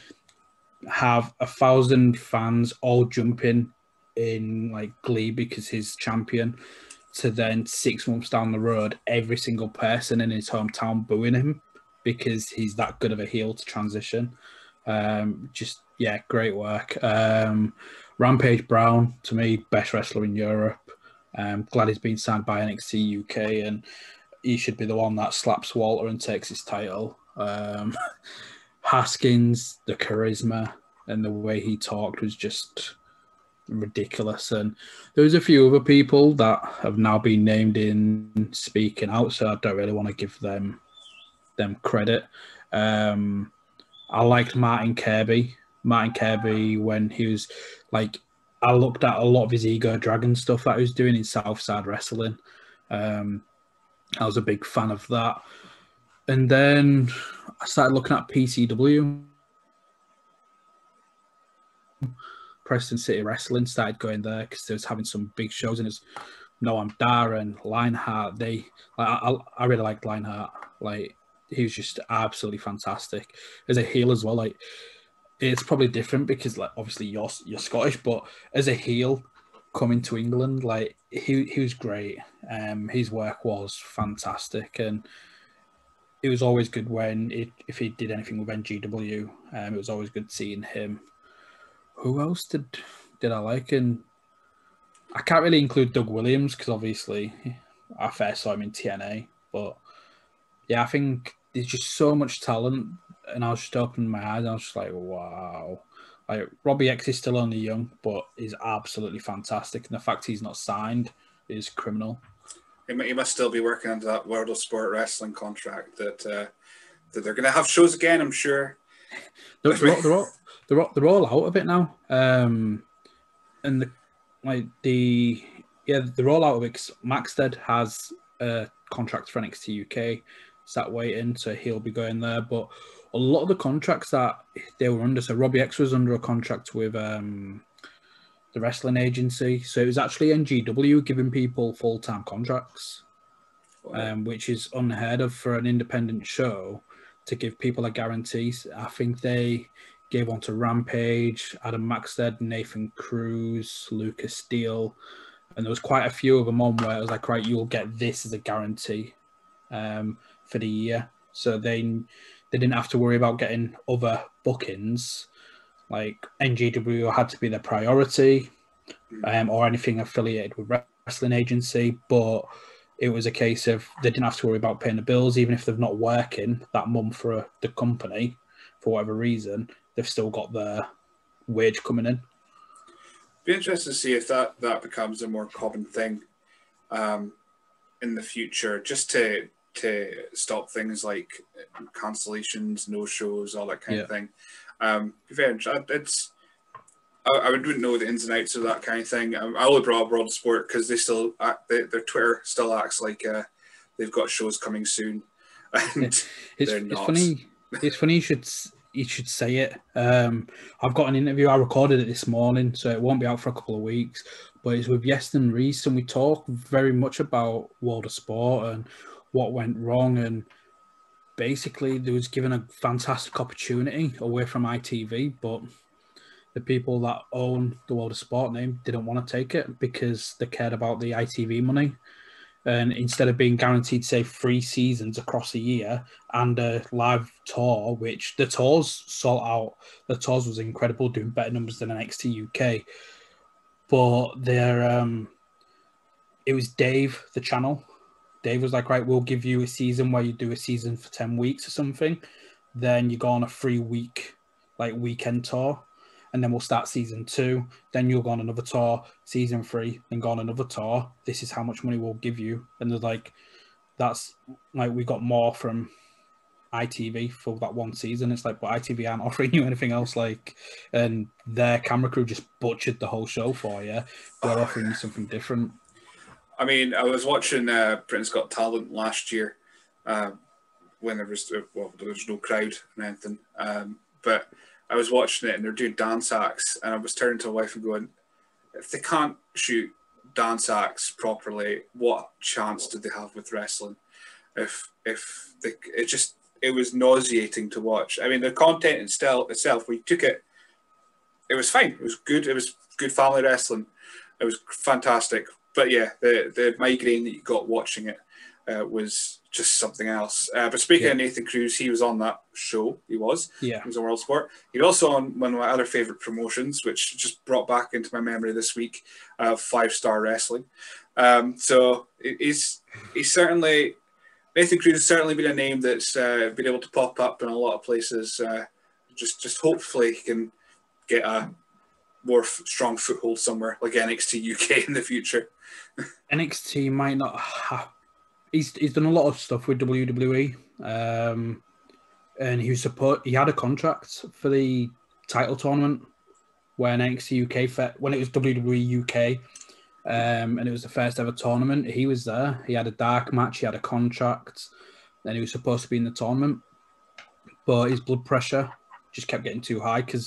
have a thousand fans all jumping in like glee because he's champion, to then six months down the road, every single person in his hometown booing him because he's that good of a heel to transition. Um, just, yeah, great work. Um, Rampage Brown, to me, best wrestler in Europe. Um, glad he's been signed by N X T U K, and he should be the one that slaps Walter and takes his title. Um, Haskins, the charisma and the way he talked was just ridiculous. And there's a few other people that have now been named in speaking out, so I don't really want to give them them credit. Um, I liked Martin Kirby. Martin Kirby, when he was like, I looked at a lot of his Ego Dragon stuff that he was doing in Southside Wrestling. Um, I was a big fan of that. And then I started looking at P C W. Preston City Wrestling, started going there because they was having some big shows, and it's Noam Dar and Lionheart. They, like, I, I really liked Lionheart. Like, he was just absolutely fantastic as a heel as well. Like, it's probably different because, like, obviously you're you're Scottish, but as a heel coming to England, like, he he was great. Um, his work was fantastic, and it was always good when it, if he did anything with N G W. Um, it was always good seeing him. Who else did did I like? And I can't really include Doug Williams because obviously I first saw him in T N A. But yeah, I think there's just so much talent, and I was just opening my eyes and I was just like, wow. Like, Robbie X is still only young, but he's absolutely fantastic. And the fact he's not signed is criminal. He must still be working under that World of Sport Wrestling contract that uh, that they're going to have shows again, I'm sure. They're, they're, all, they're, all, they're, all, they're all out of it now. Um, and the like the yeah the rollout of it. Maxted has a contract for N X T U K. Sat waiting, so he'll be going there. But a lot of the contracts that they were under, so Robbie X was under a contract with um, the wrestling agency. So it was actually N G W giving people full time contracts, wow. um, which is unheard of for an independent show to give people a guarantee. I think they gave one to Rampage, Adam Maxted, Nathan Cruz, Lucas Steele, and there was quite a few of them on where it was like, right, you'll get this as a guarantee um, for the year. So they they didn't have to worry about getting other bookings. Like N G W had to be their priority, um, or anything affiliated with wrestling agency, but it was a case of they didn't have to worry about paying the bills, even if they're not working that month for a, the company for whatever reason. They've still got their wage coming in. Be interested to see if that, that becomes a more common thing um, in the future, just to to stop things like cancellations, no shows, all that kind yeah. of thing. Um, very it's I, I wouldn't know the ins and outs of that kind of thing. I, I only brought up World of Sport because they still act, they, their Twitter still acts like uh, they've got shows coming soon, and it's, they're it's not. funny. It's funny you should you should say it. Um, I've got an interview. I recorded it this morning, so it won't be out for a couple of weeks. But it's with Yeston Reese, and we talk very much about World of Sport and what went wrong. And basically, they was given a fantastic opportunity away from I T V, but the people that own the World of Sport name didn't want to take it because they cared about the I T V money. And instead of being guaranteed, say, three seasons across a year and a live tour, which the tours sold out, the tours was incredible, doing better numbers than N X T U K. But they're, um, it was Dave, the channel. Dave was like, right, we'll give you a season where you do a season for ten weeks or something. Then you go on a three week, like weekend tour. And then we'll start season two. Then you'll go on another tour, season three, then go on another tour. This is how much money we'll give you. And they're like, that's like, we got more from I T V for that one season. It's like, but I T V aren't offering you anything else. Like, and their camera crew just butchered the whole show for you. They're oh, offering yeah. you something different. I mean, I was watching uh, Britain's Got Talent last year uh, when there was, well, there was no crowd and anything. Um, but I was watching it and they're doing dance acts, and I was turning to my wife and going, if they can't shoot dance acts properly, what chance did they have with wrestling? If if they, it just it was nauseating to watch. I mean, the content itself itself, we took it, it was fine. It was good. It was good family wrestling. It was fantastic. But yeah, the the migraine that you got watching it uh, was just something else. Uh, but speaking yeah. of Nathan Cruz, he was on that show. He was. Yeah. He was on World Sport. He was also on one of my other favourite promotions, which just brought back into my memory this week, uh, Five Star Wrestling. Um, so he's he's certainly, Nathan Cruz has certainly been a name that's uh, been able to pop up in a lot of places. Uh, just, just hopefully he can get a more f- strong foothold somewhere like N X T U K in the future. N X T might not have. He's he's done a lot of stuff with W W E, um, and he was support. He had a contract for the title tournament when N X T U K when it was W W E U K, um, and it was the first ever tournament. He was there. He had a dark match. He had a contract, and he was supposed to be in the tournament, but his blood pressure just kept getting too high. Because,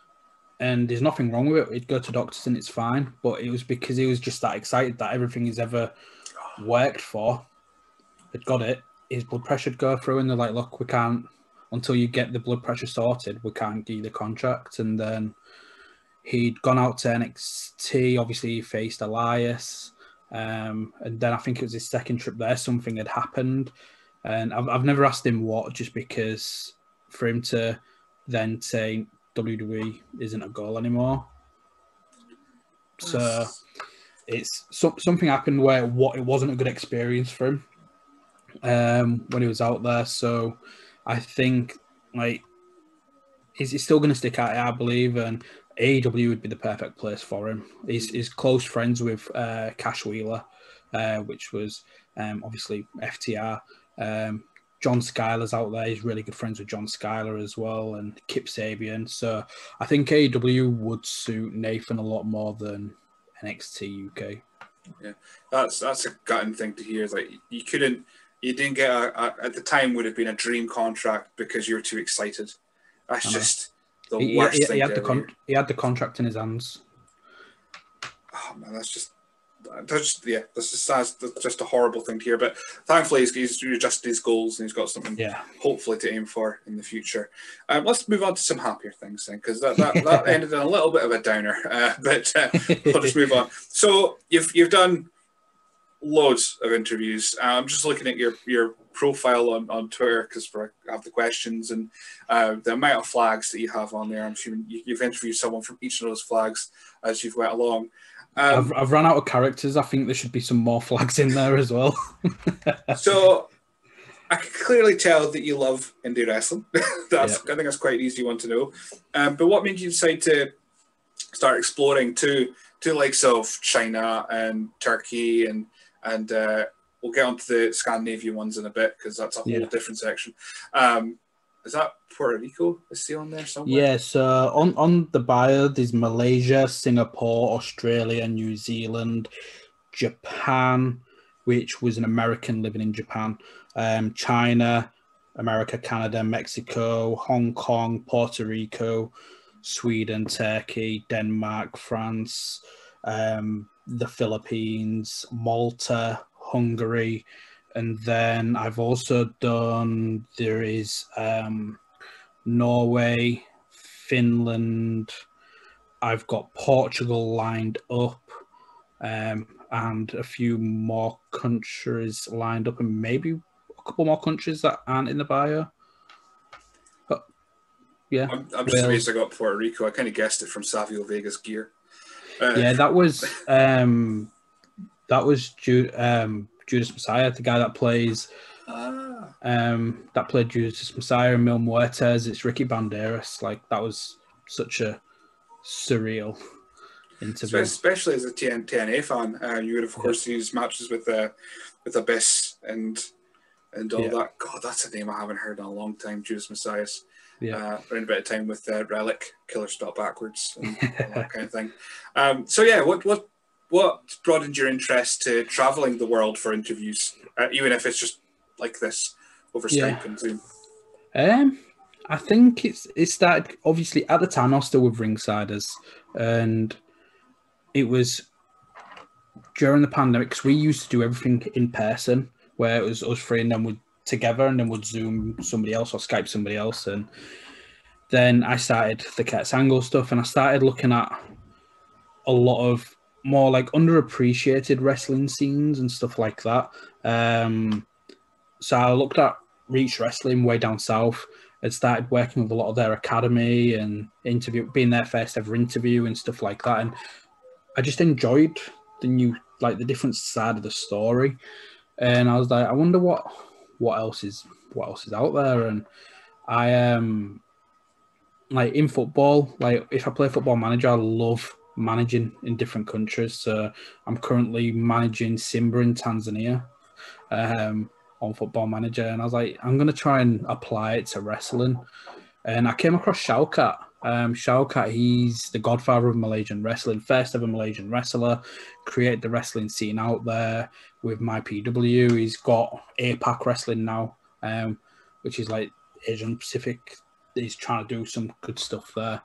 and there's nothing wrong with it. He'd go to doctors and it's fine, but it was because he was just that excited that everything he's ever worked for had got it. His blood pressure would go through, and they're like, look, we can't, until you get the blood pressure sorted, we can't give you the contract. And then he'd gone out to N X T, obviously he faced Elias, um, and then I think it was his second trip there, something had happened, and I've, I've never asked him what, just because for him to then say W W E isn't a goal anymore. So it's so, something happened where what it wasn't a good experience for him um, when he was out there. So I think like he's, he's still going to stick at it, I believe, and A E W would be the perfect place for him. He's, he's close friends with uh, Cash Wheeler, uh, which was um, obviously F T R. Um, John Schuyler's out there. He's really good friends with John Schuyler as well, and Kip Sabian. So I think A E W would suit Nathan a lot more than N X T U K. Yeah, that's that's a gutting thing to hear. Like you couldn't, you didn't get a, a at the time would have been a dream contract because you were too excited. That's just the he, worst he, thing he had to the ever con- hear. he had the contract in his hands. Oh man, that's just that's just, yeah, that's just that's, that's just a horrible thing to hear. But thankfully, he's, he's adjusted his goals and he's got something Yeah. hopefully to aim for in the future. Um, let's move on to some happier things then, because that, that, that ended in a little bit of a downer. Uh, but uh, we'll just move on. So you've you've done loads of interviews. Uh, I'm just looking at your your profile on, on Twitter because I have the questions and uh, the amount of flags that you have on there. I'm assuming you, you've interviewed someone from each of those flags as you've went along. Um, I've, I've run out of characters. I think there should be some more flags in there as well. So I can clearly tell that you love indie wrestling. that's Yeah. I think that's quite an easy one to know. Um, but what made you decide to start exploring to to the likes of China and Turkey and and uh, we'll get onto the Scandinavian ones in a bit because that's a whole Yeah. different section. Um, is that Puerto Rico? Is still on there somewhere? Yeah, so on, on the bio, there's Malaysia, Singapore, Australia, New Zealand, Japan, which was an American living in Japan, um, China, America, Canada, Mexico, Hong Kong, Puerto Rico, Sweden, Turkey, Denmark, France, um, the Philippines, Malta, Hungary, and then I've also done, there is um, Norway, Finland, I've got Portugal lined up, um, and a few more countries lined up, and maybe a couple more countries that aren't in the bio. But yeah, I'm, I'm just amazed I got Puerto Rico. I kind of guessed it from Savio Vega's gear. Uh, yeah, that was um, that was Ju- um, Judas Messiah, the guy that plays ah. um, that played Judas Messiah and Mil Muertes. It's Ricky Banderas. Like that was such a surreal interview. Especially as a T N A fan, uh, you would of course yeah. use matches with uh, with Abyss and and all yeah. that. God, that's a name I haven't heard in a long time. Judas Messias. Yeah, uh, spent a bit of time with uh, Relic, Killer Stop Backwards, and all that kind of thing. Um, so yeah, what what what broadened your interest to traveling the world for interviews, uh, even if it's just like this over yeah. Skype and Zoom? Um, I think it's it started obviously at the time I was still with Ringsiders, and it was during the pandemic because we used to do everything in person, where it was us three and then we'd together and then would Zoom somebody else or Skype somebody else. And then I started the Curtis Angle stuff and I started looking at a lot of more like underappreciated wrestling scenes and stuff like that. Um, so I looked at Reach Wrestling way down south and started working with a lot of their academy and interview, being their first ever interview and stuff like that. And I just enjoyed the new, like the different side of the story. And I was like, I wonder what, what else is, what else is out there. And I um like in football, like if I play Football Manager, I love managing in different countries. So I'm currently managing Simba in Tanzania um, on Football Manager. And I was like, I'm going to try and apply it to wrestling. And I came across Shaukat. Um, Shaukat, he's the godfather of Malaysian wrestling, first ever Malaysian wrestler, created the wrestling scene out there with My P W. He's got A PAC wrestling now, um, which is like Asian Pacific. He's trying to do some good stuff there.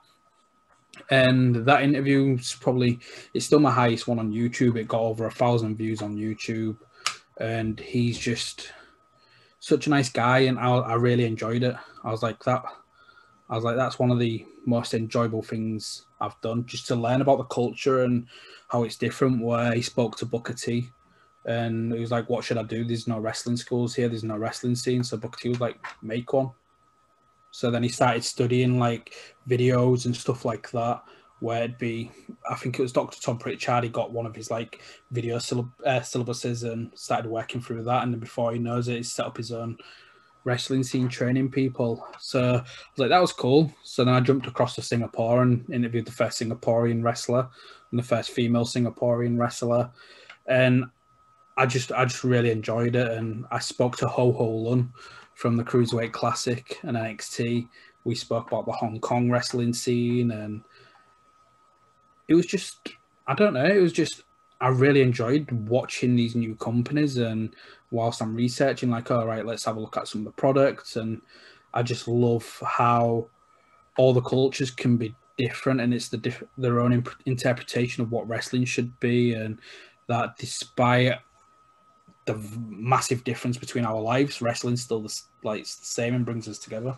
And that interview is probably, it's still my highest one on YouTube. It got over a thousand views on YouTube. And he's just such a nice guy. And I, I really enjoyed it. I was like, that, I was like, that's one of the most enjoyable things I've done, just to learn about the culture and how it's different, where he spoke to Booker T. And he was like, what should I do? There's no wrestling schools here. There's no wrestling scene. So Booker T was like, make one. So then he started studying like videos and stuff like that, where it'd be, I think it was Doctor Tom Pritchard, he got one of his like video syllab- uh, syllabuses and started working through that. And then before he knows it, he set up his own wrestling scene training people. So I was like, that was cool. So then I jumped across to Singapore and interviewed the first Singaporean wrestler and the first female Singaporean wrestler. And I just, I just really enjoyed it. And I spoke to Ho Ho Lun from the Cruiserweight Classic and N X T. We spoke about the Hong Kong wrestling scene, and it was just I don't know. It was just I really enjoyed watching these new companies, and whilst I'm researching, like, all right, let's have a look at some of the products, and I just love how all the cultures can be different, and it's the diff- their own imp- interpretation of what wrestling should be, and that despite the v- massive difference between our lives, wrestling's still the, s- like it's the same and brings us together.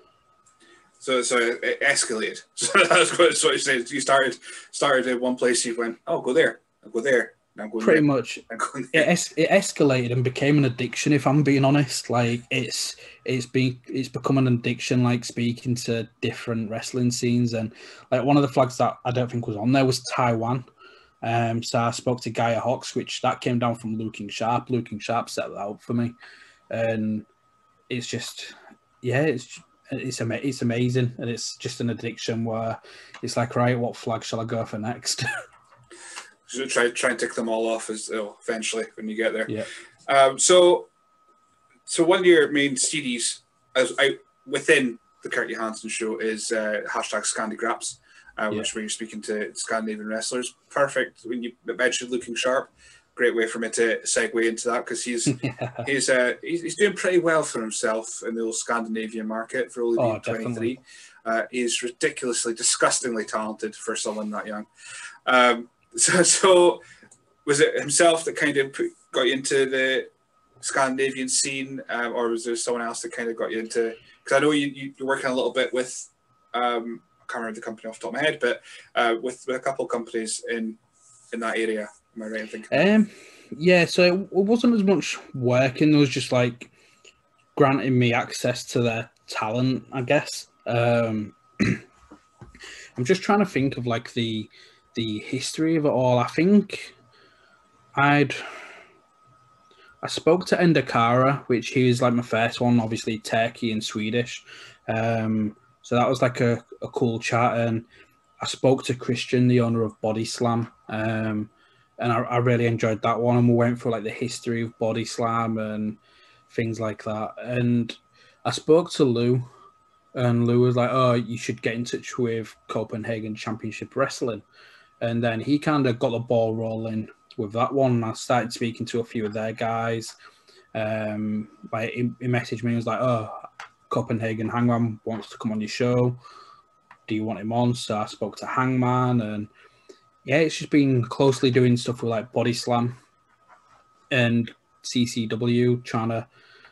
So, so it escalated. So that's what, that's what you said. You started started in one place, you went, oh, go there, I'll go there, and I'm going Pretty there. much, I'm going it there. es- it escalated and became an addiction. If I'm being honest, like it's it's been it's become an addiction. Like speaking to different wrestling scenes, and like one of the flags that I don't think was on there was Taiwan. Um, so I spoke to Gaia Hawks, which that came down from Looking Sharp. Looking Sharp set that out for me, and it's just yeah, it's it's ama- it's amazing, and it's just an addiction where it's like, right, what flag shall I go for next? So try try and tick them all off as oh, eventually when you get there. Yeah. Um, so so one of your main series as out within the Kurt Johansson show is uh, hashtag Scandigraps, uh, Yeah. which where you're speaking to Scandinavian wrestlers. Perfect when you mentioned Looking Sharp. Great way for me to segue into that because he's Yeah. he's uh he's, he's doing pretty well for himself in the old Scandinavian market for only being Oh, definitely. twenty-three. Uh, he's ridiculously, disgustingly talented for someone that young. Um, so, so was it himself that kind of put, got you into the Scandinavian scene, um, or was there someone else that kind of got you into? Because I know you, you you're working a little bit with um, I can't remember the company off the top of my head, but uh, with, with a couple of companies in in that area. Am I right in thinking that? Um, yeah, so it, it wasn't as much working. It was just like granting me access to their talent, I guess. Um, I'm just trying to think of like the the history of it all. I think I'd I spoke to Endakara, which he was like my first one, obviously Turkey and Swedish. Um, so that was like a, a cool chat. And I spoke to Christian, the owner of Body Slam. Um, and I, I really enjoyed that one. And we went through like the history of Body Slam and things like that. And I spoke to Lou, and Lou was like, "Oh, you should get in touch with Copenhagen Championship Wrestling." And then he kind of got the ball rolling with that one. I started speaking to a few of their guys. Um, like he, he messaged me and was like, "Oh, Copenhagen Hangman wants to come on your show. Do you want him on?" So I spoke to Hangman, and yeah, it's just been closely doing stuff with like Body Slam and C C W, trying to,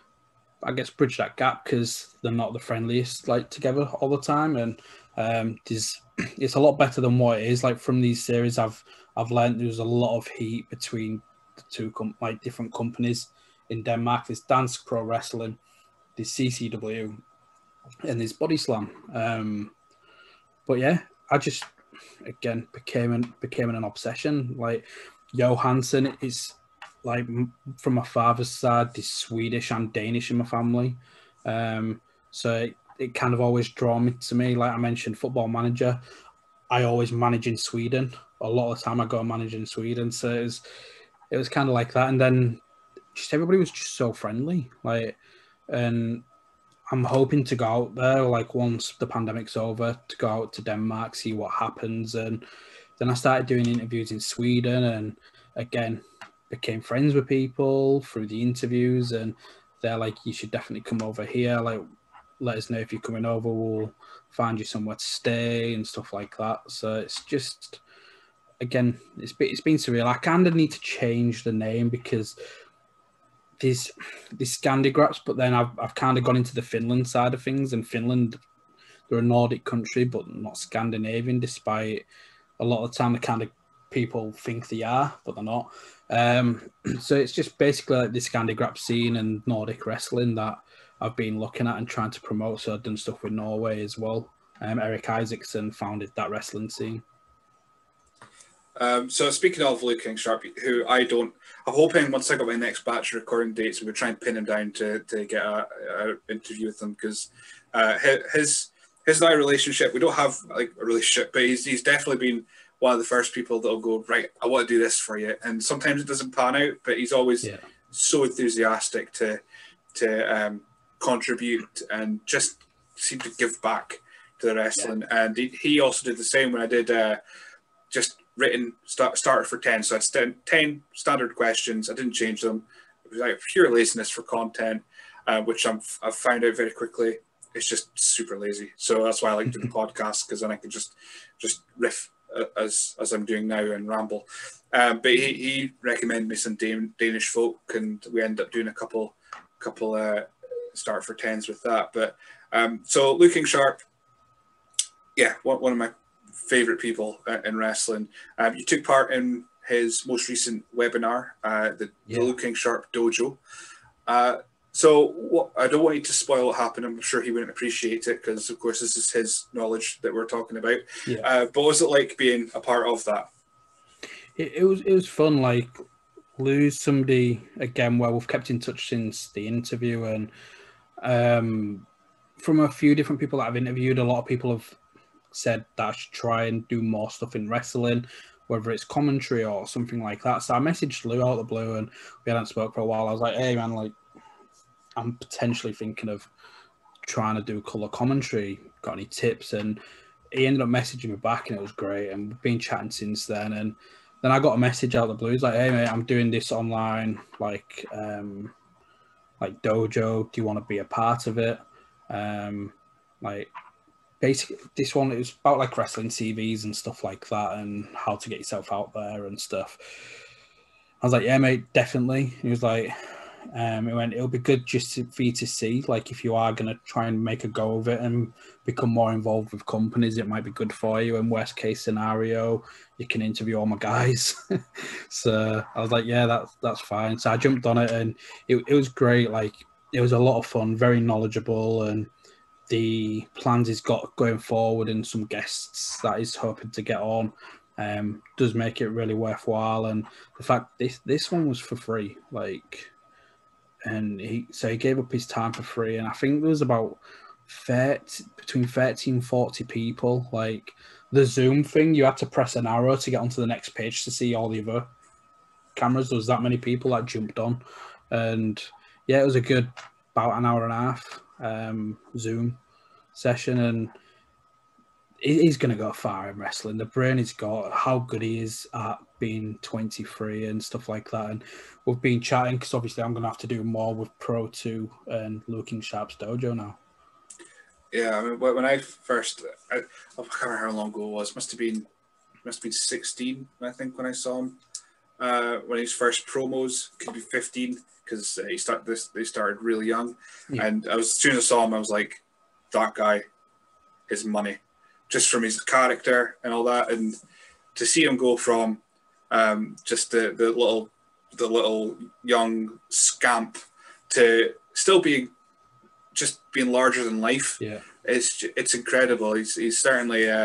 I guess, bridge that gap because they're not the friendliest like together all the time, and um, there's it's a lot better than what it is. Like from these series, I've I've learned there's a lot of heat between the two com- like different companies in Denmark. There's Dansk Pro Wrestling, there's C C W, and there's Body Slam. Um, but yeah, I just again became an became an obsession. Like Johansson is like from my father's side, there's Swedish and Danish in my family. Um, so it, it kind of always drawn me to me. Like I mentioned, Football Manager. I always manage in Sweden. A lot of the time I go manage in Sweden. So it was it was kind of like that. And then just everybody was just so friendly. Like and I'm hoping to go out there like once the pandemic's over to go out to Denmark, see what happens. And then I started doing interviews in Sweden and again became friends with people through the interviews, and they're like, you should definitely come over here. Like, let us know if you're coming over. We'll find you somewhere to stay and stuff like that. So it's just, again, it's been, it's been surreal. I kind of need to change the name because there's these Scandigraps, but then I've, I've kind of gone into the Finland side of things, and Finland, they're a Nordic country, but not Scandinavian, despite a lot of the time the kind of people think they are, but they're not. Um, so it's just basically like the Scandigrap scene and Nordic wrestling that I've been looking at and trying to promote. So I've done stuff with Norway as well. Um, Eric Isaacson founded that wrestling scene. Um, so speaking of Luke King Sharp, who I don't, I'm hoping once I got my next batch of recording dates, I'm going to try and pin him down to, to get a, a interview with him because uh, his his and I relationship, we don't have like a relationship, but he's he's definitely been one of the first people that'll go, right, I want to do this for you, and sometimes it doesn't pan out, but he's always Yeah. so enthusiastic to to um, contribute and just seem to give back to the wrestling, yeah. And he, he also did the same when I did uh, just written start, started for ten. So I had ten standard questions. I didn't change them. It was like pure laziness for content, uh, which I'm, I've found out very quickly. It's just super lazy. So that's why I like doing the podcast, because then I can just just riff as as I'm doing now and ramble. Um, but he, he recommended me some Dan- Danish folk, and we ended up doing a couple couple uh, start for tens with that. But um, so Looking Sharp, yeah, one, one of my favorite people uh, in wrestling. Um, you took part in his most recent webinar, uh, the, yeah. the Looking Sharp Dojo. Uh, so what, I don't want you to spoil what happened. I'm sure he wouldn't appreciate it, because of course this is his knowledge that we're talking about. Yeah. Uh, but what was it like being a part of that? It, it was it was fun. Like, lose somebody again where we've kept in touch since the interview, and um, from a few different people that I've interviewed, a lot of people have said that I should try and do more stuff in wrestling, whether it's commentary or something like that. So I messaged Lou out of the blue, and we hadn't spoke for a while. I was like, hey man, like, I'm potentially thinking of trying to do colour commentary. Got any tips? And he ended up messaging me back, and it was great. And we've been chatting since then. And then I got a message out of the blue. He's like, hey mate, I'm doing this online, like, um, like dojo. Do you want to be a part of it? Um, like, basically, this one, it was about like wrestling C Vs and stuff like that, and how to get yourself out there and stuff. I was like, yeah, mate, definitely. He was like, um, it went, it'll be good just to, for you to see, like, if you are going to try and make a go of it and become more involved with companies, it might be good for you. And worst case scenario, you can interview all my guys. So I was like, yeah, that's, that's fine. So I jumped on it, and it, it was great. Like, it was a lot of fun, very knowledgeable, and the plans he's got going forward and some guests that he's hoping to get on um, does make it really worthwhile. And the fact this this one was for free, like, and he so he gave up his time for free, and I think there was about thirty, between thirty and forty people. Like, the Zoom thing, you had to press an arrow to get onto the next page to see all the other cameras. There was that many people that jumped on, and yeah, it was a good about an hour and a half um, Zoom session, and he's going to go far in wrestling. The brain he's got, how good he is at being twenty-three and stuff like that. And we've been chatting, because obviously I'm going to have to do more with Pro two and Looking Sharp's dojo now. Yeah, I mean, when I first, I, I can't remember how long ago it was. Must have been, must have been sixteen, I think, when I saw him. Uh, when his first promos, could be fifteen, because he started this. They started really young, yeah. And I was as soon as I saw him, I was like, that guy is money, just from his character and all that. And to see him go from um, just the, the little the little young scamp to still being just being larger than life, yeah, it's it's incredible. He's he's certainly. Uh,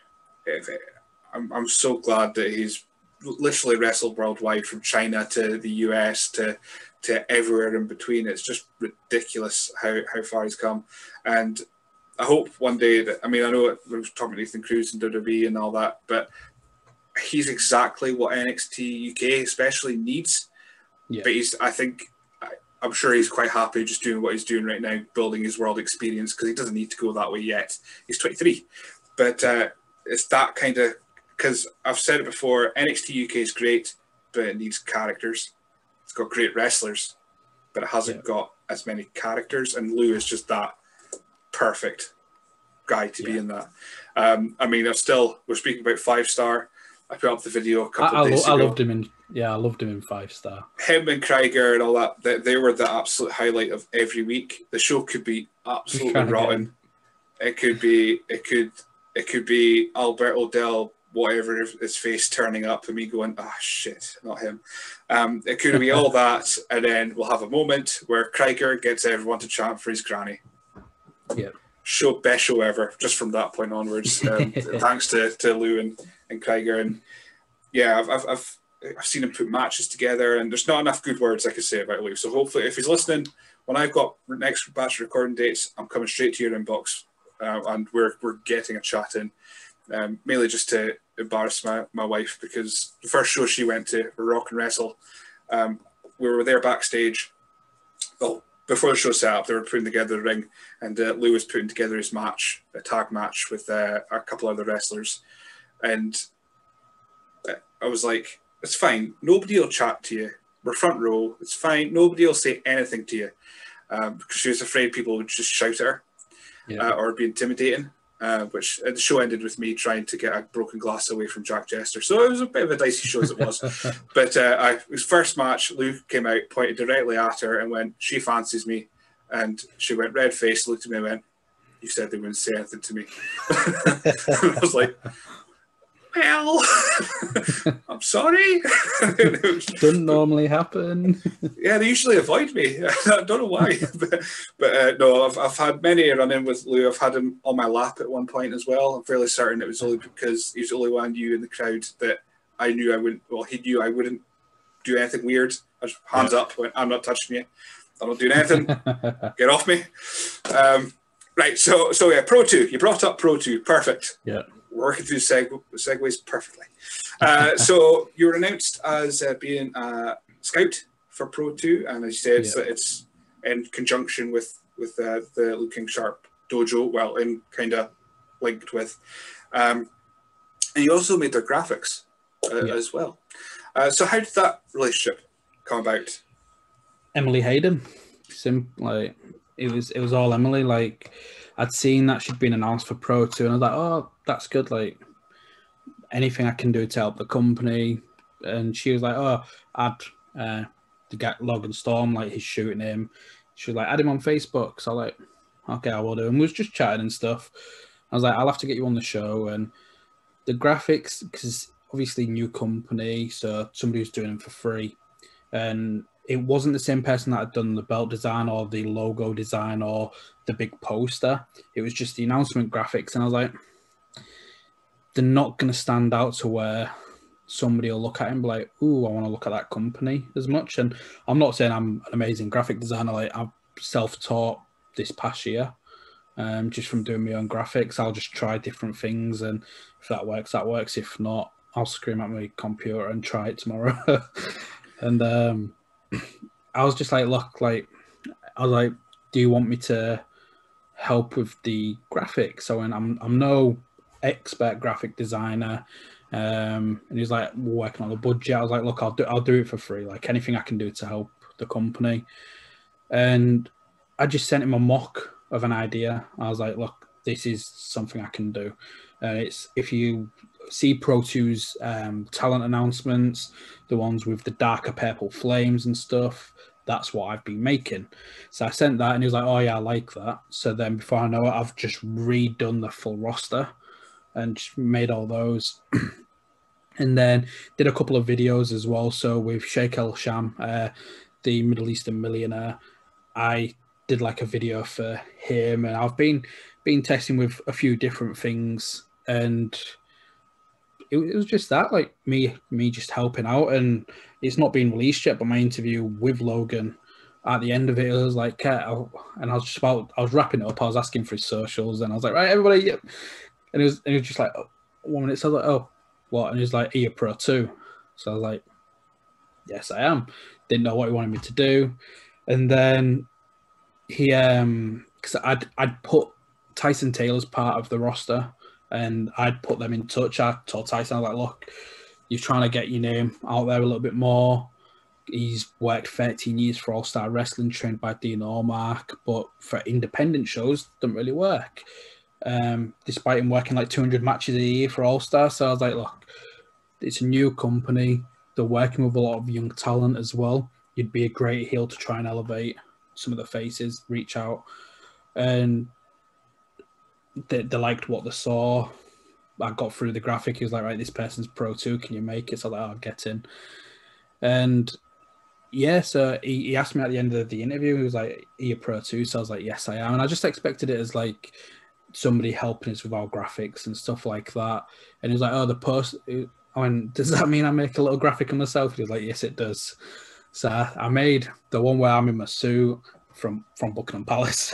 I'm I'm so glad that he's literally wrestled worldwide, from China to the U S to to everywhere in between. It's just ridiculous how how far he's come, and I hope one day that, I mean, I know we were talking about Nathan Cruz and W W E and all that, but he's exactly what N X T U K especially needs. Yeah. But he's, I think, I'm sure he's quite happy just doing what he's doing right now, building his world experience, because he doesn't need to go that way yet. He's twenty-three. But uh, it's that kind of, because I've said it before, N X T U K is great, but it needs characters. It's got great wrestlers, but it hasn't yeah. got as many characters, and Lou is just that perfect guy to yeah. be in that. Um, I mean, I've still, we're speaking about Five Star. I put up the video a couple I, of days I, ago. I loved him in, yeah, I loved him in Five Star. Him and Krieger and all that, they, they were the absolute highlight of every week. The show could be absolutely rotten. It could be, it could, it could be Alberto Del, whatever, his face turning up and me going, ah, oh, shit, not him. Um, it could be all that, and then we'll have a moment where Krieger gets everyone to chant for his granny. Yeah. Show, best show ever, just from that point onwards. Um, thanks to, to Lou and, and Krieger. And yeah, I've, I've, I've, I've seen him put matches together, and there's not enough good words I can say about Lou. So hopefully, if he's listening, when I've got next batch of recording dates, I'm coming straight to your inbox, uh, and we're we're getting a chat in, um, mainly just to embarrass my, my wife, because the first show she went to, Rock and Wrestle, um, we were there backstage. Well, before the show set up, they were putting together the ring, and uh, Lou was putting together his match, a tag match with uh, a couple other wrestlers. And uh, I was like, it's fine. Nobody will chat to you. We're front row. It's fine. Nobody will say anything to you. Um, because she was afraid people would just shout at her Yeah. uh, or be intimidating. Uh, which uh, the show ended with me trying to get a broken glass away from Jack Jester. So it was a bit of a dicey show as it was. But uh, I, his first match, Luke came out, pointed directly at her and went, she fancies me. And she went red-faced, looked at me and went, you said they wouldn't say anything to me. I was like, well, I'm sorry. Doesn't normally happen. Yeah, they usually avoid me. I don't know why. but but uh, no, I've, I've had many a run-in with Lou. I've had him on my lap at one point as well. I'm fairly certain it was only because he was the only one I knew in the crowd that I knew I wouldn't, well, he knew I wouldn't do anything weird. I just hands yeah. up, went, I'm not touching you. I'm not doing anything. Get off me. Um, right, so so yeah, Pro two. You brought up Pro two. Perfect. Yeah. Working through seg- segues perfectly. Uh, so you were announced as uh, being a scout for Pro two, and as you said, yeah. so it's in conjunction with with uh, the Luke King Sharp dojo, well, in kind of linked with. Um, and you also made their graphics uh, yeah. as well. Uh, so how did that relationship come about? Emily Hayden. Sim- like it was it was all Emily. Like I'd seen that she'd been announced for Pro two, and I was like, oh, that's good. Like anything I can do to help the company. And she was like, oh, add uh, the guy Logan Storm, like his shooting name. She was like, add him on Facebook. So I was like, okay, I will do. And we was just chatting and stuff. I was like, I'll have to get you on the show. And the graphics, because obviously new company, so somebody who's doing them for free. And it wasn't the same person that had done the belt design or the logo design or the big poster. It was just the announcement graphics. And I was like, they're not going to stand out to where somebody will look at him and be like, ooh, I want to look at that company as much. And I'm not saying I'm an amazing graphic designer. Like I've self-taught this past year um, just from doing my own graphics. I'll just try different things. And if that works, that works. If not, I'll scream at my computer and try it tomorrow. and um, I was just like, look, like, I was like, do you want me to help with the graphics? So and I'm I'm no expert graphic designer. Um, and he's like, we're working on the budget. I was like, look, I'll do I'll do it for free. Like anything I can do to help the company. And I just sent him a mock of an idea. I was like, look, this is something I can do. And it's if you see Pro two's um, talent announcements, the ones with the darker purple flames and stuff, that's what I've been making. So I sent that and he was like, oh yeah, I like that. So then before I know it, I've just redone the full roster and made all those. And then did a couple of videos as well. So with Sheikh El Sham, uh, the Middle Eastern millionaire, I did like a video for him. And I've been been testing with a few different things. And it, it was just that, like me, me just helping out. And it's not been released yet, but my interview with Logan, at the end of it, it was like, uh, and I was just about, I was wrapping it up. I was asking for his socials, and I was like, right, everybody. Yep. And it was, and it was just like oh, one minute. So I was like, oh, what? And he was like, are you Pro two? So I was like, yes, I am. Didn't know what he wanted me to do. And then he, um, because I'd, I'd put Tyson Taylor's part of the roster, and I'd put them in touch. I told Tyson, I was like, look, you're trying to get your name out there a little bit more. He's worked thirteen years for All Star Wrestling, trained by Dean Allmark, but for independent shows, doesn't really work. Um, despite him working like two hundred matches a year for All Star. So I was like, look, it's a new company. They're working with a lot of young talent as well. You'd be a great heel to try and elevate some of the faces, reach out. And they, they liked what they saw. I got through the graphic. He was like, right, this person's Pro two. Can you make it? So I was like, oh, I'll get in. And yeah, so he, he asked me at the end of the interview, he was like, are you Pro two? So I was like, yes, I am. And I just expected it as like somebody helping us with our graphics and stuff like that. And he was like, oh, the post, I went, does that mean I make a little graphic of myself? He was like, yes, it does. So I made the one where I'm in my suit from, from Buckingham Palace.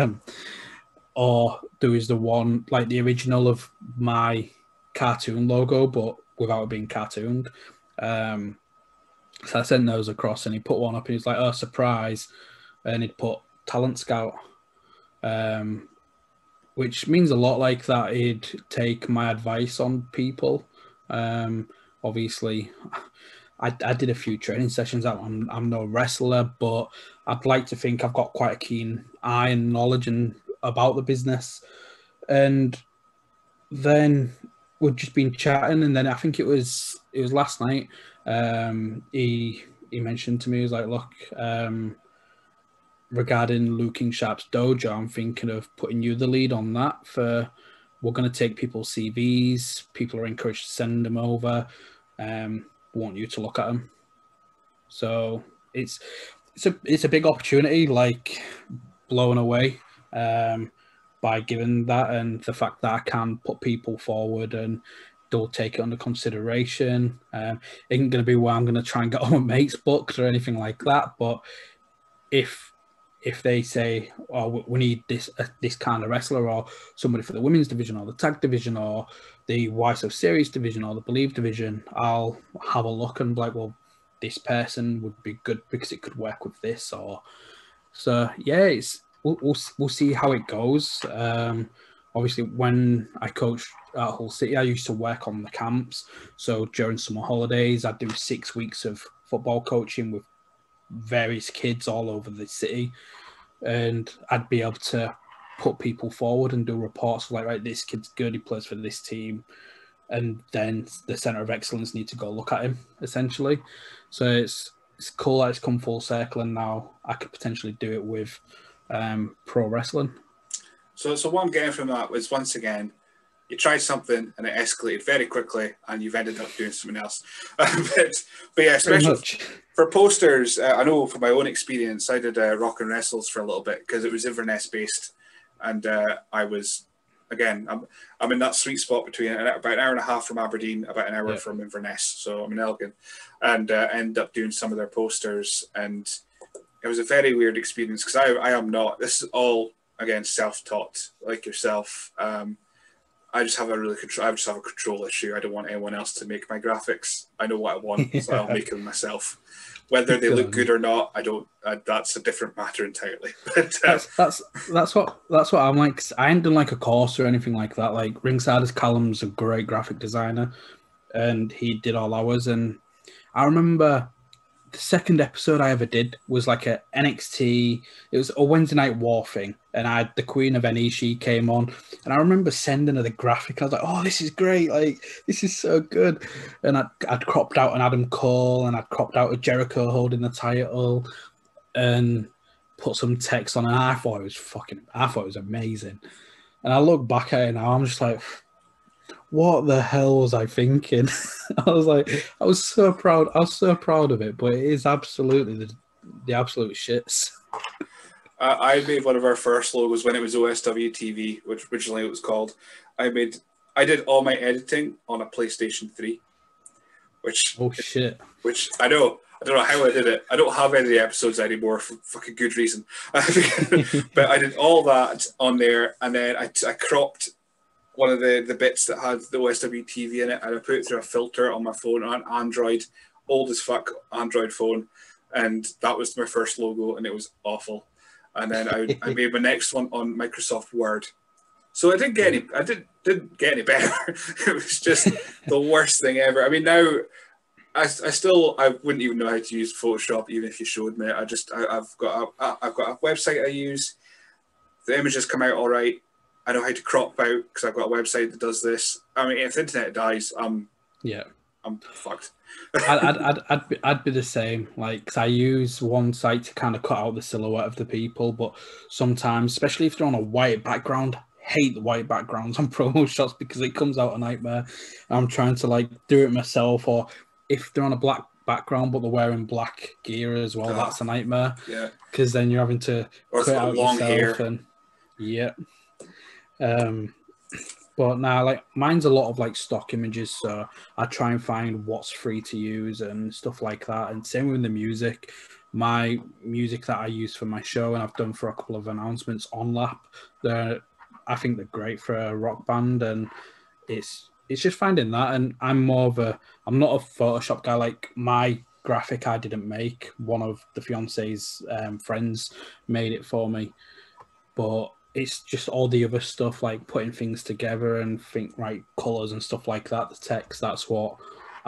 Or there is the one, like the original of my cartoon logo, but without it being cartooned. Um, so I sent those across, and he put one up, and he's like, oh, surprise. And he'd put Talent Scout, um, which means a lot, like that he'd take my advice on people. Um, obviously, I, I did a few training sessions. I'm I'm no wrestler, but I'd like to think I've got quite a keen eye and knowledge and about the business. And then we've just been chatting, and then I think it was it was last night. Um, he he mentioned to me, he was like, "Look, um, regarding Luke King Sharp's dojo, I'm thinking of putting you the lead on that. For we're going to take people's C Vs. People are encouraged to send them over. Um, want you to look at them. So it's it's a it's a big opportunity, like blown away um, by giving that, and the fact that I can put people forward and they'll take it under consideration. Um, it ain't going to be where I'm going to try and get all my mates booked or anything like that, but if if they say, "Oh, we need this uh, this kind of wrestler," or somebody for the women's division, or the tag division, or the Wise of Series division, or the Believe division, I'll have a look and be like, "Well, this person would be good because it could work with this." Or so, yeah, it's we'll we'll, we'll see how it goes. Um, obviously, when I coached at Hull City, I used to work on the camps. So during summer holidays, I'd do six weeks of football coaching with various kids all over the city, and I'd be able to put people forward and do reports like, right, this kid's good, he plays for this team, and then the center of excellence need to go look at him, essentially. So it's it's cool that it's come full circle, and now I could potentially do it with um, pro wrestling. So, so what I'm getting from that was, once again, you tried something and it escalated very quickly, and you've ended up doing something else. but, but yeah, especially for posters, uh, I know from my own experience, I did uh, Rock and Wrestles for a little bit because it was Inverness based, and uh, I was, again, I'm I'm in that sweet spot between about an hour and a half from Aberdeen, about an hour yeah. from Inverness, so I'm in Elgin, and uh, ended up doing some of their posters, and it was a very weird experience because I I am not. This is all again self-taught, like yourself. Um, I just have a really control. I just have a control issue. I don't want anyone else to make my graphics. I know what I want, yeah. so I'll make them myself. Whether they look good or not, I don't. Uh, that's a different matter entirely. But uh, that's that's that's what that's what I'm like. I ain't done like a course or anything like that. Like Ringsider's Callum's a great graphic designer, and he did all ours. And I remember the second episode I ever did was like a N X T. It was a Wednesday Night War thing, and I had the Queen of N E. She came on, and I remember sending her the graphic. I was like, "Oh, this is great! Like, this is so good." And I'd, I'd cropped out an Adam Cole, and I'd cropped out a Jericho holding the title, and put some text on. And I thought it was fucking. I thought it was amazing. And I look back at it now, I'm just like, what the hell was I thinking? I was like, I was so proud. I was so proud of it, but it is absolutely the, the absolute shits. Uh, I made one of our first logos when it was O S W T V, which originally it was called. I made, I did all my editing on a PlayStation three, which oh shit, which I know. I don't know how I did it. I don't have any of the episodes anymore for fucking good reason. But I did all that on there, and then I, I cropped one of the, the bits that had the O S W T V in it, and I put it through a filter on my phone on Android, old as fuck Android phone, and that was my first logo, and it was awful. And then I, I made my next one on Microsoft Word. So I didn't get any, I didn't, didn't get any better. It was just the worst thing ever. I mean, now I, I still, I wouldn't even know how to use Photoshop, even if you showed me. I just, I, I've got a, I've got a website I use. The images come out all right. I know how to crop out because I've got a website that does this. I mean, if the internet dies, I'm yeah, I'm fucked. I'd, I'd, I'd, I'd, be, I'd be the same. Like, cause I use one site to kind of cut out the silhouette of the people, but sometimes, especially if they're on a white background, hate the white backgrounds on promo shots because it comes out a nightmare. I'm trying to like do it myself, or if they're on a black background but they're wearing black gear as well, oh, that's a nightmare. Yeah, because then you're having to or cut out long yourself hair. And yeah. Um, but now, like, mine's a lot of like stock images, so I try and find what's free to use and stuff like that. And same with the music. My music that I use for my show, and I've done for a couple of announcements on Lap, they're, I think they're great for a rock band, and it's it's just finding that. And I'm more of a, I'm not a Photoshop guy. Like, my graphic I didn't make. One of the fiance's um, friends made it for me, but it's just all the other stuff, like putting things together and think right colors and stuff like that. The text, that's what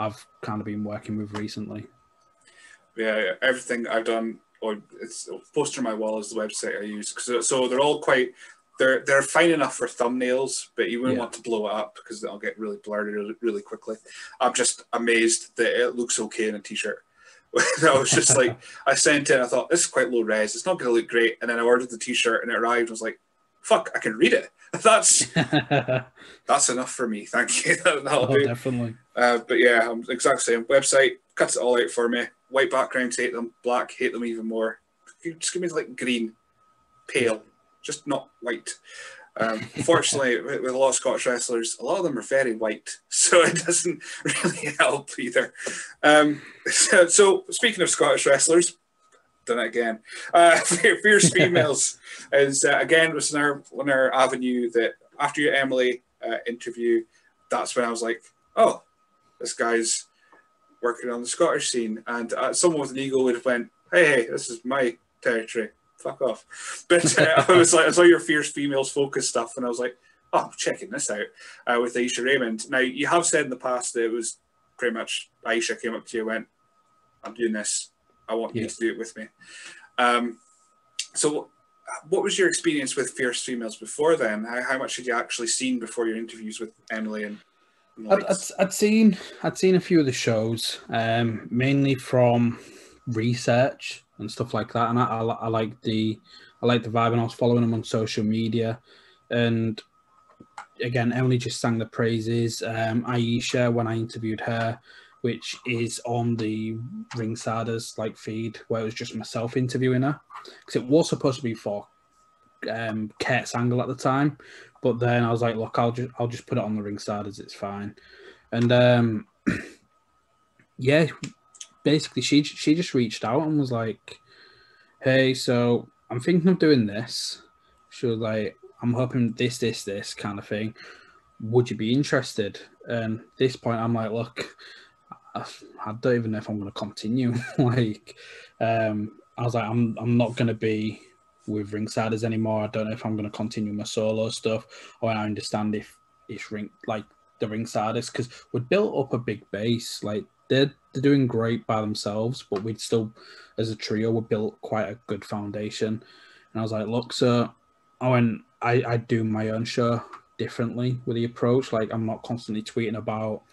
I've kind of been working with recently. Yeah, everything I've done, or it's poster on my wall is the website I use. Cause, so they're all quite, they're they're fine enough for thumbnails, but you wouldn't Yeah. want to blow it up because they'll get really blurry really, really quickly. I'm just amazed that it looks okay in a t-shirt. I was just like, I sent it, I thought, this is quite low res, it's not going to look great. And then I ordered the t-shirt and it arrived. I was like, fuck, I can read it. That's that's enough for me. Thank you. That'll Oh, do. definitely. Uh, but yeah, I'm exactly the same. Website cuts it all out for me. White backgrounds, hate them. Black, hate them even more. Just give me like green, pale, just not white. Um, fortunately, with, with a lot of Scottish wrestlers, a lot of them are very white, so it doesn't really help either. Um, so, so speaking of Scottish wrestlers, done it again. Uh, Fierce Females is uh, again was in our in our avenue that after your Emily uh, interview, that's when I was like, oh, this guy's working on the Scottish scene, and uh, someone with an ego would have went, hey, hey, this is my territory. Fuck off. But uh, I was like, I saw your Fierce Females focus stuff, and I was like, oh, I'm checking this out uh, with Aisha Raymond. Now, you have said in the past that it was pretty much Aisha came up to you and went, I'm doing this. I want yeah. you to do it with me. Um, so what was your experience with Fierce Females before then? How, how much had you actually seen before your interviews with Emily and, and I'd, I'd, I'd seen I'd seen a few of the shows, um, mainly from research and stuff like that, and I, I, I like the I like the vibe, and I was following them on social media. And again, Emily just sang the praises. Um, Aisha, when I interviewed her, which is on the Ringsiders like feed, where it was just myself interviewing her, because it was supposed to be for um, Kurt's angle at the time, but then I was like, look, I'll just I'll just put it on the Ringsiders, it's fine. And um, yeah. Basically, she she just reached out and was like, hey, so I'm thinking of doing this. She was like, I'm hoping this, this, this kind of thing. Would you be interested? And at this point, I'm like, look, I, I don't even know if I'm going to continue. like, um, I was like, I'm I'm not going to be with Ringsiders anymore. I don't know if I'm going to continue my solo stuff, or I understand if it's ring like the Ringsiders, because we'd built up a big base. Like, they're they're doing great by themselves, but we'd still, as a trio, we built quite a good foundation. And I was like, look, so I went, I, I do my own show differently with the approach. Like, I'm not constantly tweeting about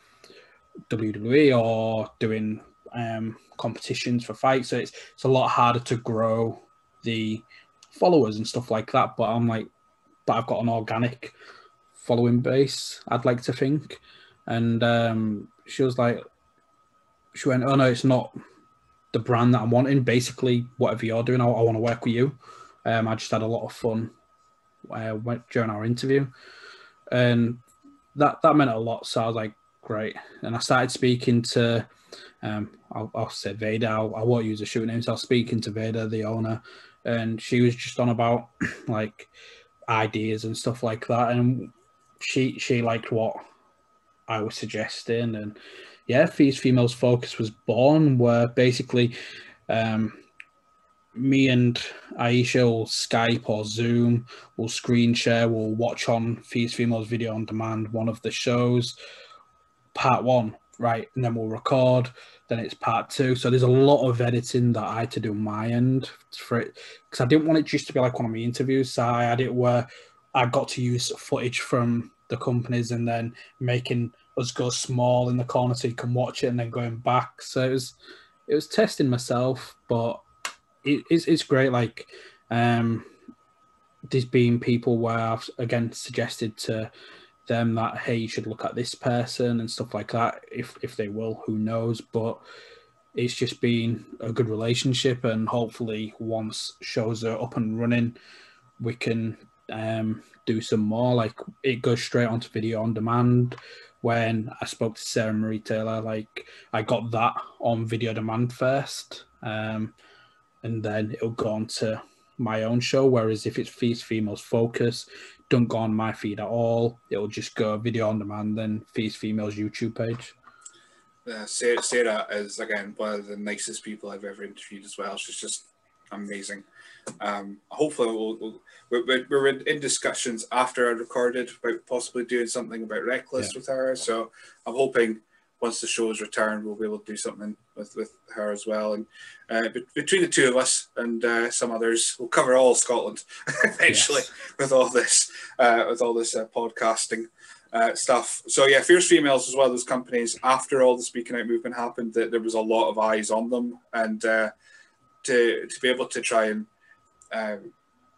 W W E or doing um, competitions for fights. So it's, it's a lot harder to grow the followers and stuff like that. But I'm like, but I've got an organic following base, I'd like to think. And um, she was like, she went, oh no, it's not the brand that I'm wanting. Basically, whatever you're doing, I, I want to work with you. Um, I just had a lot of fun uh, during our interview, and that that meant a lot. So I was like, great. And I started speaking to, um, I'll, I'll say Vader. I'll, I won't use a shoot name. So I was speaking to Vader, the owner, and she was just on about like ideas and stuff like that, and she she liked what I was suggesting. And yeah, Fierce Females Focus was born, where basically um, me and Aisha will Skype or Zoom, we'll screen share, we'll watch on Fierce Females Video on Demand, one of the shows, part one, right? And then we'll record, then it's part two. So there's a lot of editing that I had to do on my end for it, because I didn't want it just to be like one of my interviews. So I had it where I got to use footage from the companies and then making us go small in the corner so you can watch it, and then going back. So it was it was testing myself, but it, it's it's great. Like um, there's been people where I've again suggested to them that, hey, you should look at this person and stuff like that. If if they will, who knows? But it's just been a good relationship, and hopefully once shows are up and running, we can um, do some more. Like, it goes straight onto video on demand. When I spoke to Sarah Marie Taylor, like, I got that on video demand first, um, and then it'll go on to my own show. Whereas if it's Fierce Females Focus, don't go on my feed at all. It'll just go video on demand, then Fierce Females YouTube page. Uh, Sarah, Sarah is, again, one of the nicest people I've ever interviewed as well. She's just amazing. Um, hopefully, we'll, we'll, we're, we're in discussions after I recorded about possibly doing something about Reckless yeah. with her. So I'm hoping once the show's returned, we'll be able to do something with, with her as well. And uh, be- between the two of us and uh, some others, we'll cover all Scotland eventually yes. with all this, uh, with all this uh, podcasting uh, stuff. So yeah, Fierce Females as well. Those companies, after all the Speaking Out movement happened, that there was a lot of eyes on them, and uh, to to be able to try and um,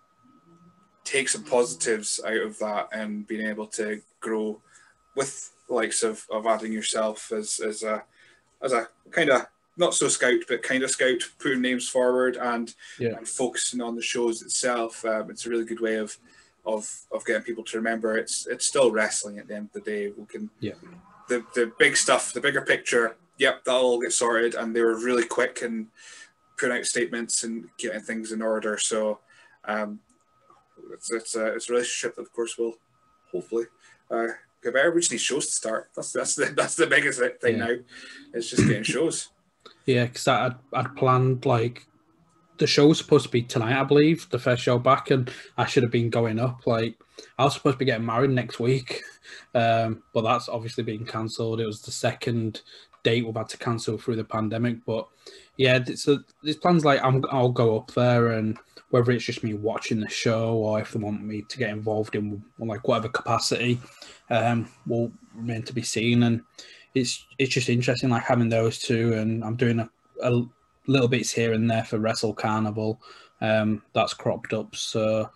take some positives out of that and being able to grow with the likes of, of adding yourself as as a as a kind of not so scout but kind of scout, putting names forward and yeah. and focusing on the shows itself. Um, it's a really good way of of of getting people to remember it's it's still wrestling at the end of the day. We can yeah the the big stuff, the bigger picture. Yep, that'll all get sorted, and they were really quick and putting out statements and getting things in order. So. Um, It's it's, uh, it's a relationship that, of course, will hopefully uh, get better. We just need shows to start. That's that's the that's the biggest thing yeah. now. It's just getting shows. Yeah, because I'd, I'd planned, like, the show was supposed to be tonight, I believe, the first show back, and I should have been going up. Like, I was supposed to be getting married next week, um, but that's obviously been cancelled. It was the second date we've had to cancel through the pandemic. But yeah, so there's plans like I'm, I'll go up there, and whether it's just me watching the show or if they want me to get involved in like whatever capacity, um, will remain to be seen. And it's it's just interesting, like having those two, and I'm doing a, a little bits here and there for Wrestle Carnival. Um, that's cropped up, so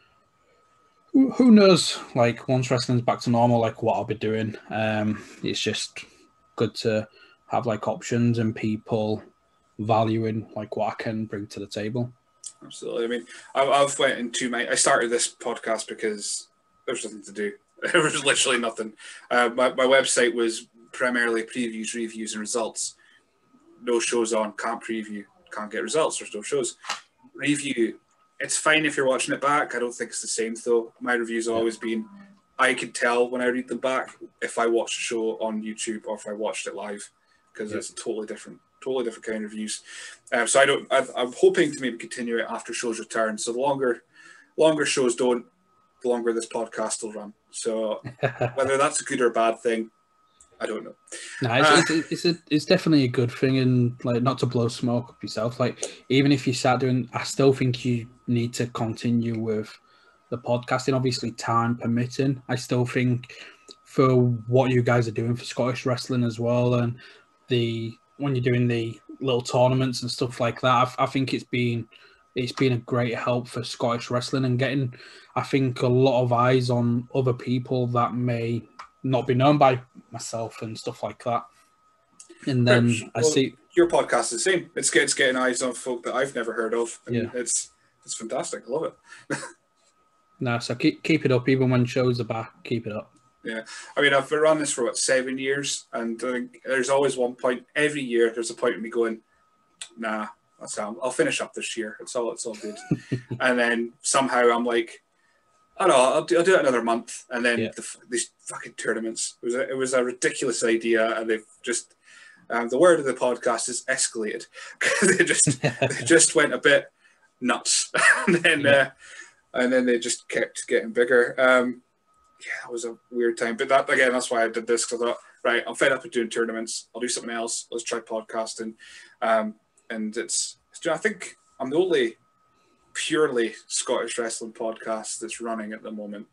who, who knows? Like once wrestling's back to normal, like what I'll be doing. Um, it's just good to have like options and people valuing like what I can bring to the table. Absolutely. I mean, I, I've went into my. I started this podcast because there was nothing to do. There was literally nothing. Uh, my my website was primarily previews, reviews, and results. No shows on, can't preview, can't get results. There's no shows. Review, it's fine if you're watching it back. I don't think it's the same though. My reviews have always been. I can tell when I read them back if I watched a show on YouTube or if I watched it live, because yeah. it's totally different. Totally different kind of reviews. Um, so I don't. I've, I'm hoping to maybe continue it after shows return. So the longer, longer shows don't, the longer this podcast will run. So whether that's a good or a bad thing, I don't know. No, it's, uh, it's, it's, a, it's definitely a good thing, and like not to blow smoke up yourself. Like even if you start doing, I still think you need to continue with the podcasting. Obviously, time permitting. I still think for what you guys are doing for Scottish wrestling as well, and the when you're doing the little tournaments and stuff like that, I, I think it's been it's been a great help for Scottish wrestling and getting, I think, a lot of eyes on other people that may not be known by myself and stuff like that. And then well, I see your podcast is the same. It's, it's getting eyes on folk that I've never heard of. And yeah, it's it's fantastic. I love it. No, so keep keep it up. Even when shows are back, keep it up. Yeah, I mean, I've been running this for what seven years, and I think there's always one point every year. There's a point of me going, "Nah, that's how I'll finish up this year. It's all, it's all good." And then somehow I'm like, "I don't know, I'll do, I'll do it another month." And then yeah. the, these fucking tournaments. It was a, it was a ridiculous idea, and they've just um, the word of the podcast is escalated. they just they just went a bit nuts, and then yeah. uh, and then they just kept getting bigger. Um, Yeah, that was a weird time. But that again, that's why I did this, because I thought, right, I'm fed up with doing tournaments. I'll do something else. Let's try podcasting. Um, and it's, it's, I think I'm the only purely Scottish wrestling podcast that's running at the moment.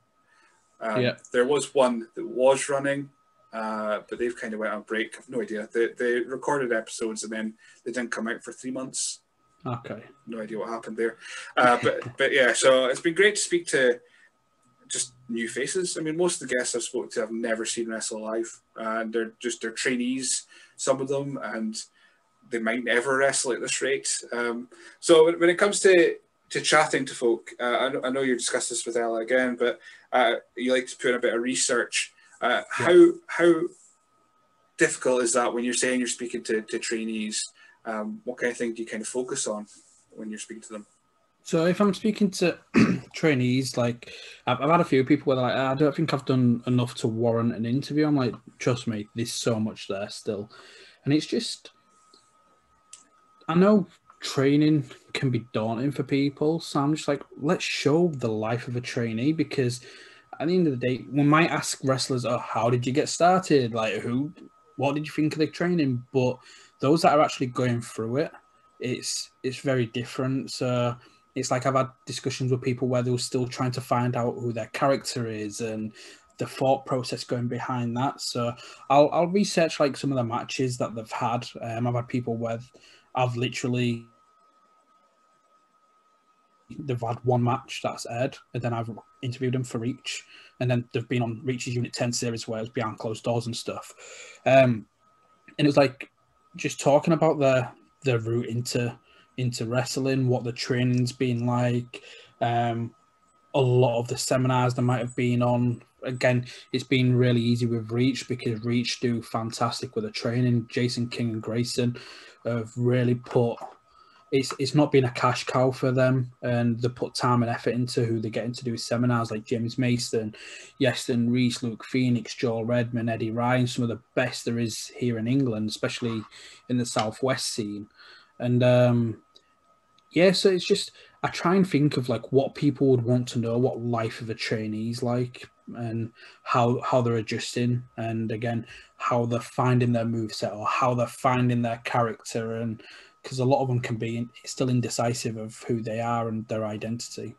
Um, yeah. There was one that was running, uh, but they've kind of went on break. I've no idea. They, they recorded episodes and then they didn't come out for three months. Okay. No idea what happened there. Uh, but, but yeah, so it's been great to speak to just new faces. I mean, most of the guests I've spoken to, I've never seen wrestle live, and they're just they're trainees, some of them, and they might never wrestle at this rate. Um, so when, when it comes to to chatting to folk, uh, I, know, I know you discussed this with Ella again, but uh, you like to put in a bit of research. Uh, yeah. How how difficult is that when you're saying you're speaking to to trainees? Um, what kind of thing do you kind of focus on when you're speaking to them? So if I'm speaking to trainees, like I've, I've had a few people where they're like, I don't think I've done enough to warrant an interview. I'm like, trust me, there's so much there still. And it's just, I know training can be daunting for people. So I'm just like, let's show the life of a trainee, because at the end of the day, we might ask wrestlers, oh, how did you get started? Like who, what did you think of the training? But those that are actually going through it, it's it's very different. So it's like I've had discussions with people where they're still trying to find out who their character is and the thought process going behind that. So I'll I'll research like some of the matches that they've had. Um, I've had people where I've literally they've had one match that's aired, and then I've interviewed them for each, and then they've been on Reach's Unit ten series where it's behind closed doors and stuff. Um, and it was like just talking about the the route into into wrestling, what the training's been like, um, a lot of the seminars they might have been on. Again, it's been really easy with Reach because Reach do fantastic with the training. Jason King and Grayson have really put it's it's not been a cash cow for them, and they put time and effort into who they get into do seminars like James Mason, Yeston Reese, Luke Phoenix, Joel Redman, Eddie Ryan, some of the best there is here in England, especially in the Southwest scene. And um, yeah, so it's just I try and think of like what people would want to know, what life of a trainee's like, and how how they're adjusting, and again how they're finding their moveset or how they're finding their character, and because a lot of them can be still indecisive of who they are and their identity.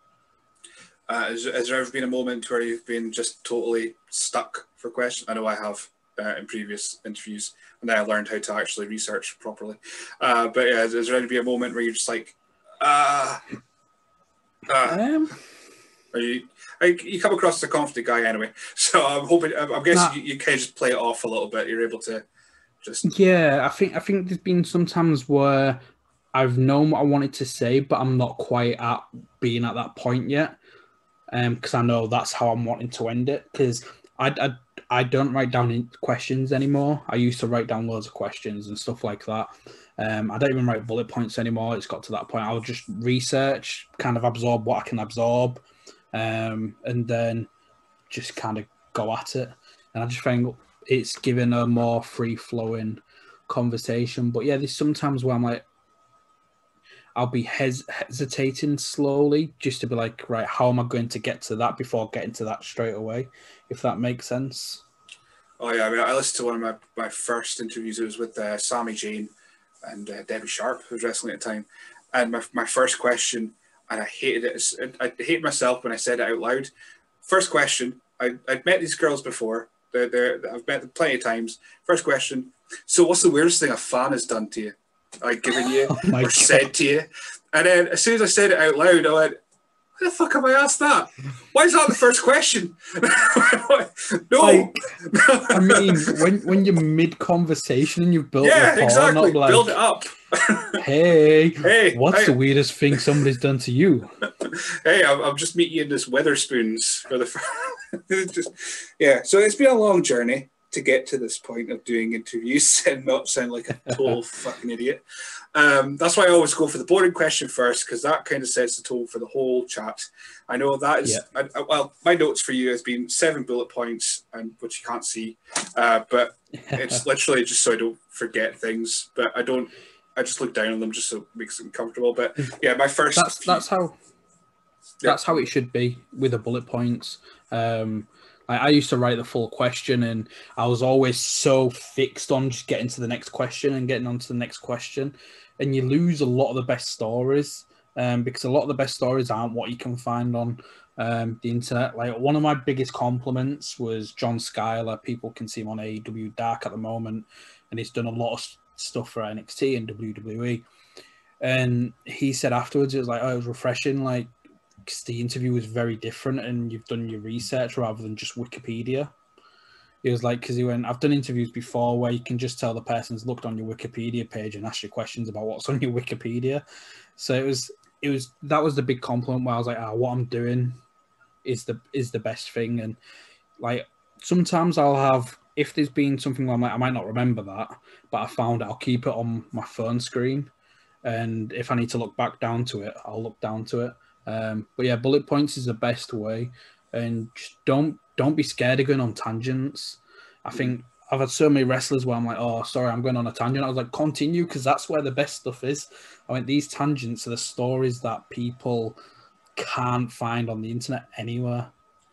Uh, has, has there ever been a moment where you've been just totally stuck for questions? I know I have uh, in previous interviews, and then I learned how to actually research properly. Uh, but yeah, has, has there ever been a moment where you're just like, ah, uh, uh, um, or you, like, you come across as a confident guy anyway, so I'm hoping, I'm, I'm guessing nah. you, you kind of just play it off a little bit. You're able to just yeah. I think I think there's been some times where I've known what I wanted to say, but I'm not quite at being at that point yet. Um, because I know that's how I'm wanting to end it. Because I, I I don't write down questions anymore. I used to write down loads of questions and stuff like that. Um, I don't even write bullet points anymore. It's got to that point. I'll just research, kind of absorb what I can absorb, um, and then just kind of go at it. And I just think it's given a more free-flowing conversation. But yeah, there's sometimes where I'm like, I'll be hes- hesitating slowly just to be like, right, how am I going to get to that before getting to that straight away, if that makes sense? Oh, yeah. I mean, I listened to one of my, my first interviews. It was with uh, Sami Zayn and uh, Debbie Sharp, who was wrestling at the time. And my, my first question, and I hated it. I hated myself when I said it out loud. First question, I, I'd met these girls before. They're, they're, I've met them plenty of times. First question, so what's the weirdest thing a fan has done to you? Like given you oh or God. said to you? And then as soon as I said it out loud, I went, why the fuck have I asked that? Why is that the first question? no. Like, I mean, when when you're mid-conversation and you've built yeah, rapport, exactly. not like, build it up. hey, hey, what's hey. the weirdest thing somebody's done to you? Hey, I'm, I'm just meeting you in this Weatherspoons for the just yeah. So it's been a long journey to get to this point of doing interviews and not sound like a total fucking idiot. Um, that's why I always go for the boring question first, because that kind of sets the tone for the whole chat. I know that is, yeah. I, I, well, my notes for you has been seven bullet points, and which you can't see, uh, but it's literally just so I don't forget things, but I don't, I just look down on them just so it makes it comfortable. But yeah, my first... That's, few, that's how... Yeah. That's how it should be with the bullet points. Um, I, I used to write the full question, and I was always so fixed on just getting to the next question and getting on to the next question. And you lose a lot of the best stories um, because a lot of the best stories aren't what you can find on um, the internet. Like one of my biggest compliments was John Schuyler. People can see him on A E W Dark at the moment, and he's done a lot of stuff for N X T and W W E. And he said afterwards, it was like, oh, it was refreshing. Like, the interview was very different and you've done your research rather than just Wikipedia. It was like, because he went, I've done interviews before where you can just tell the person's looked on your Wikipedia page and asked you questions about what's on your Wikipedia. So it was, it was, that was the big compliment where I was like, ah, what I'm doing is the, is the best thing. And like, sometimes I'll have, if there's been something where I'm like, I might not remember that, but I found it, I'll keep it on my phone screen. And if I need to look back down to it, I'll look down to it. Um, but yeah, bullet points is the best way, and just don't don't be scared of going on tangents. I think I've had so many wrestlers where I'm like, oh, sorry, I'm going on a tangent. I was like, continue, because that's where the best stuff is. I mean, these tangents are the stories that people can't find on the internet anywhere.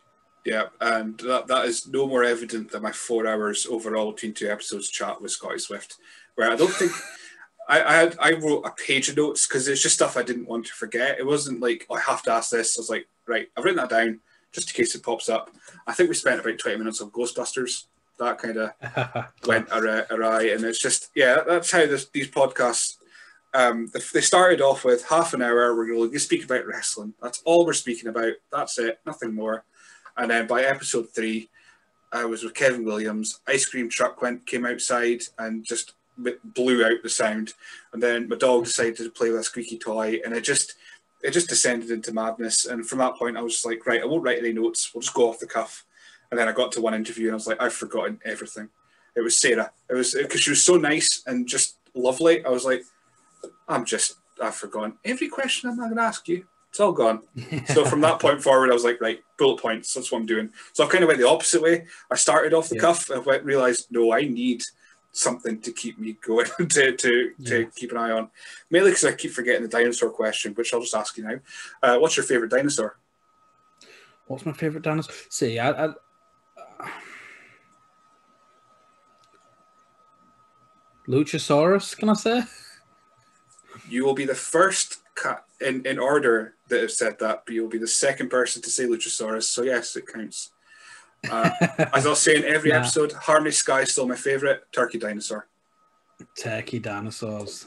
Yeah, and that, that is no more evident than my four hours overall between two episodes chat with Scotty Swift, where I don't think I, I had I wrote a page of notes because it's just stuff I didn't want to forget. It wasn't like, oh, I have to ask this. I was like, right, I've written that down just in case it pops up. I think we spent about twenty minutes on Ghostbusters. That kind of went awry, and it's just, yeah, that's how this, these podcasts. Um, they started off with half an hour. We're going to speak about wrestling. That's all we're speaking about. That's it, nothing more. And then by episode three, I was with Kevin Williams. Ice cream truck went came outside and just blew out the sound. And then my dog decided to play with a squeaky toy, and it just it just descended into madness. And from that point, I was just like, right, I won't write any notes. We'll just go off the cuff. And then I got to one interview, and I was like, I've forgotten everything. It was Sarah. It was because she was so nice and just lovely. I was like, I'm just I've forgotten every question I'm not going to ask you. It's all gone. So from that point forward, I was like, right, bullet points. That's what I'm doing. So I kind of went the opposite way. I started off the yeah. cuff. I went, realized, no, I need something to keep me going, to to, yeah. to keep an eye on. Mainly because I keep forgetting the dinosaur question, which I'll just ask you now. Uh, what's your favorite dinosaur? What's my favorite dinosaur? See, I, I uh... Luchasaurus, can I say? You will be the first cat in, in order that have said that, but you'll be the second person to say Luchasaurus. So yes, it counts. Uh, as I'll say in every nah. episode, Harmony Sky is still my favorite. Turkey dinosaur. Turkey dinosaurs.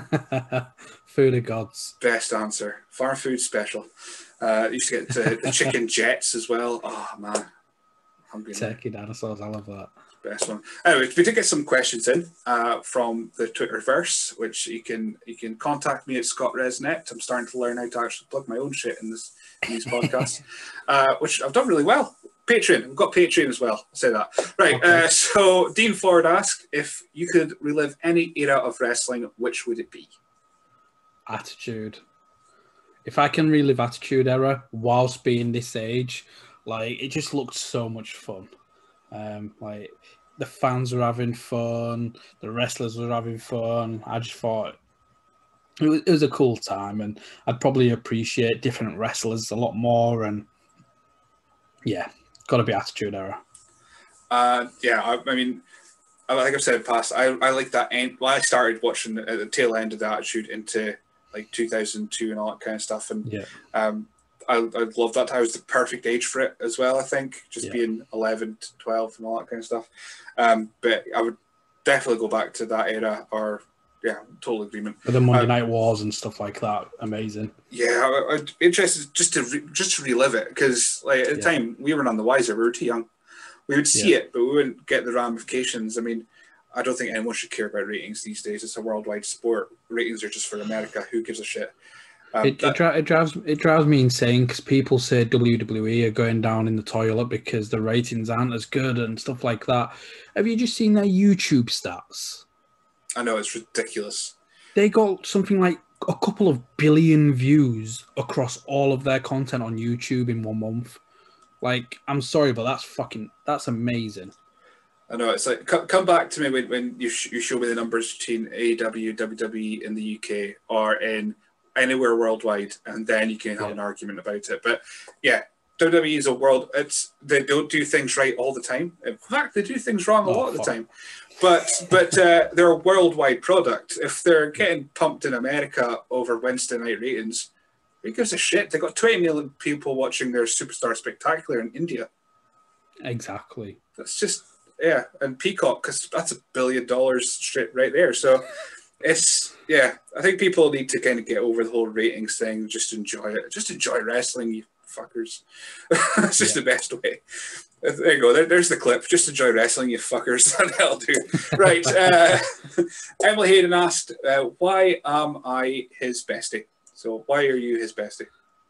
Food of gods. Best answer. Farm food special. Uh, used to get the, the chicken jets as well. Oh man, hungry. Turkey dinosaurs. I love that. Best one. Anyway, we did get some questions in uh, from the Twitterverse, which you can you can contact me at Scott Resnet. I'm starting to learn how to actually plug my own shit in this in these podcasts, uh, which I've done really well. Patreon, we've got Patreon as well. I'll say that. Right. Okay. Uh, so Dean Ford asked if you could relive any era of wrestling, which would it be? Attitude. If I can relive Attitude Era whilst being this age, like it just looked so much fun. Um, like the fans were having fun, the wrestlers were having fun. I just thought it was, it was a cool time, and I'd probably appreciate different wrestlers a lot more. And yeah, got to be Attitude Era. Uh, yeah, I, I mean, like I've said in the past, I, I like that end. Well, I started watching at the tail end of the Attitude into like two thousand two and all that kind of stuff, and yeah. um, I, I love that. I was the perfect age for it as well, I think, just yeah. being eleven to twelve and all that kind of stuff. Um, but I would definitely go back to that era, or, yeah, total agreement. But the Monday um, Night Wars and stuff like that, amazing. Yeah, I, I'd be interested just to re, just to relive it, because like, at the yeah. time, we were none the wiser. We were too young. We would see yeah. it, but we wouldn't get the ramifications. I mean, I don't think anyone should care about ratings these days. It's a worldwide sport. Ratings are just for America. Who gives a shit? Um, it, it, it drives it drives me insane because people say W W E are going down in the toilet because the ratings aren't as good and stuff like that. Have you just seen their YouTube stats? I know, it's ridiculous. They got something like a couple of billion views across all of their content on YouTube in one month. Like, I'm sorry, but that's fucking that's amazing. I know, it's like, come, come back to me when, when you, sh- you show me the numbers between A E W, W W E in the U K or in anywhere worldwide, and then you can have yeah. an argument about it. But yeah, W W E is a world, it's they don't do things right all the time. In fact, they do things wrong a oh, lot of the time. But but uh, they're a worldwide product. If they're getting pumped in America over Wednesday night ratings, who gives a shit? They got twenty million people watching their Superstar Spectacular in India. Exactly. That's just, yeah. And Peacock, because that's a billion dollars straight right there. So it's, yeah, I think people need to kind of get over the whole ratings thing. Just enjoy it. Just enjoy wrestling, you fuckers. That's just yeah. the best way. There you go. There, there's the clip. Just enjoy wrestling, you fuckers. That'll do. Right. Uh, Emily Hayden asked, uh, why am I his bestie? So why are you his bestie?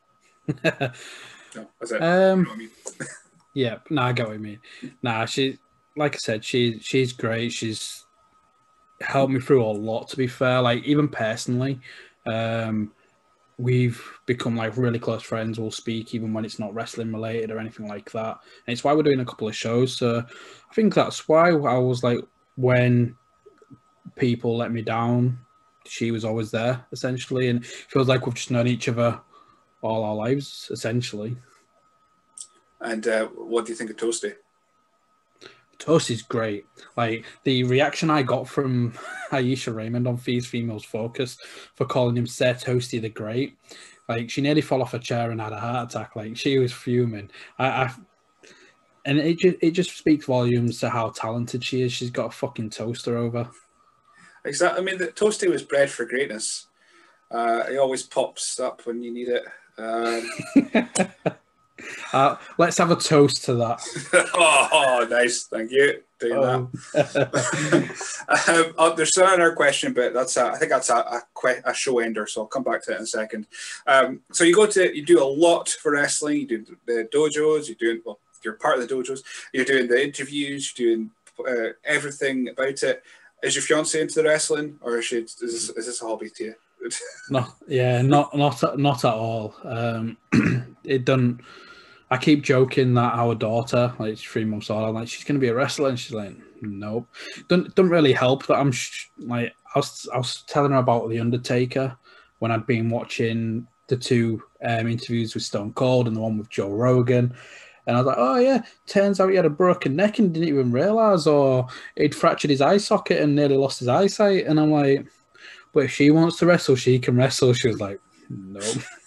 No, that's it. Um, you know what I mean? Yeah, no, I get what you mean. Nah, she, like I said, she she's great. She's helped me through a lot, to be fair. Like, even personally, um, we've become like really close friends. We'll speak even when it's not wrestling related or anything like that. And it's why we're doing a couple of shows. So I think that's why I was like, when people let me down, she was always there, essentially. And it feels like we've just known each other all our lives, essentially. And uh, what do you think of Toasty? Toasty's great. Like the reaction I got from Aisha Raymond on These Females Focus for calling him Sir Toasty the Great. Like she nearly fell off a chair and had a heart attack. Like she was fuming. I, I and it just it just speaks volumes to how talented she is. She's got a fucking toaster over. Exactly. I mean, the Toasty was bred for greatness. Uh, he always pops up when you need it. Um, uh, let's have a toast to that. oh, oh, nice. Thank you. Doing oh. that. um, oh, there's another question, but that's a, I think that's a, a, a show ender, so I'll come back to it in a second. Um, so you go to, you do a lot for wrestling. You do the dojos. You're doing, well, you're part of the dojos. You're doing the interviews. You're doing uh, everything about it. Is your fiance into the wrestling, or is she? Is this, is this a hobby to you? no, yeah, not not not at all. Um, it doesn't. I keep joking that our daughter, like she's three months old, I'm like, she's going to be a wrestler, and she's like, nope. Doesn't doesn't really help that I'm sh- like I was I was telling her about the Undertaker when I'd been watching the two um, interviews with Stone Cold and the one with Joe Rogan. And I was like, oh, yeah, turns out he had a broken neck and didn't even realise, or he'd fractured his eye socket and nearly lost his eyesight. And I'm like, but if she wants to wrestle, she can wrestle. She was like, no.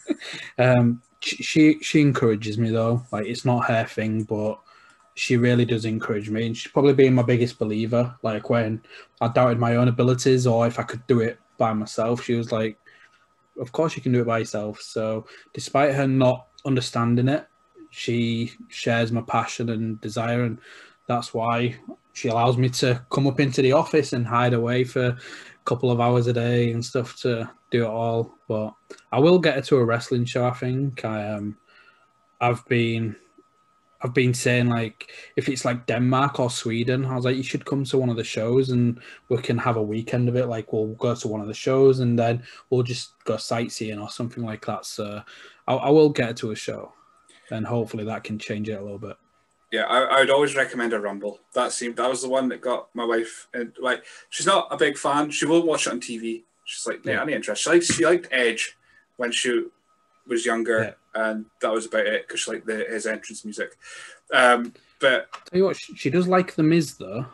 um, she she encourages me, though. Like, it's not her thing, but she really does encourage me. And she's probably been my biggest believer. Like, when I doubted my own abilities or if I could do it by myself, she was like, of course you can do it by yourself. So despite her not understanding it, she shares my passion and desire, and that's why she allows me to come up into the office and hide away for a couple of hours a day and stuff to do it all. But I will get her to a wrestling show, I think. I um I've been I've been saying, like, if it's like Denmark or Sweden, I was like, you should come to one of the shows and we can have a weekend of it. Like, we'll go to one of the shows and then we'll just go sightseeing or something like that. So I, I will get her to a show. And hopefully that can change it a little bit. Yeah, I, I would always recommend a Rumble. That seemed that was the one that got my wife. And like, she's not a big fan. She won't watch it on T V. She's like, yeah, I'm interested. She liked she liked Edge when she was younger, yeah. And that was about it because she liked the, his entrance music. Um, but tell you what, she, she does like the Miz though.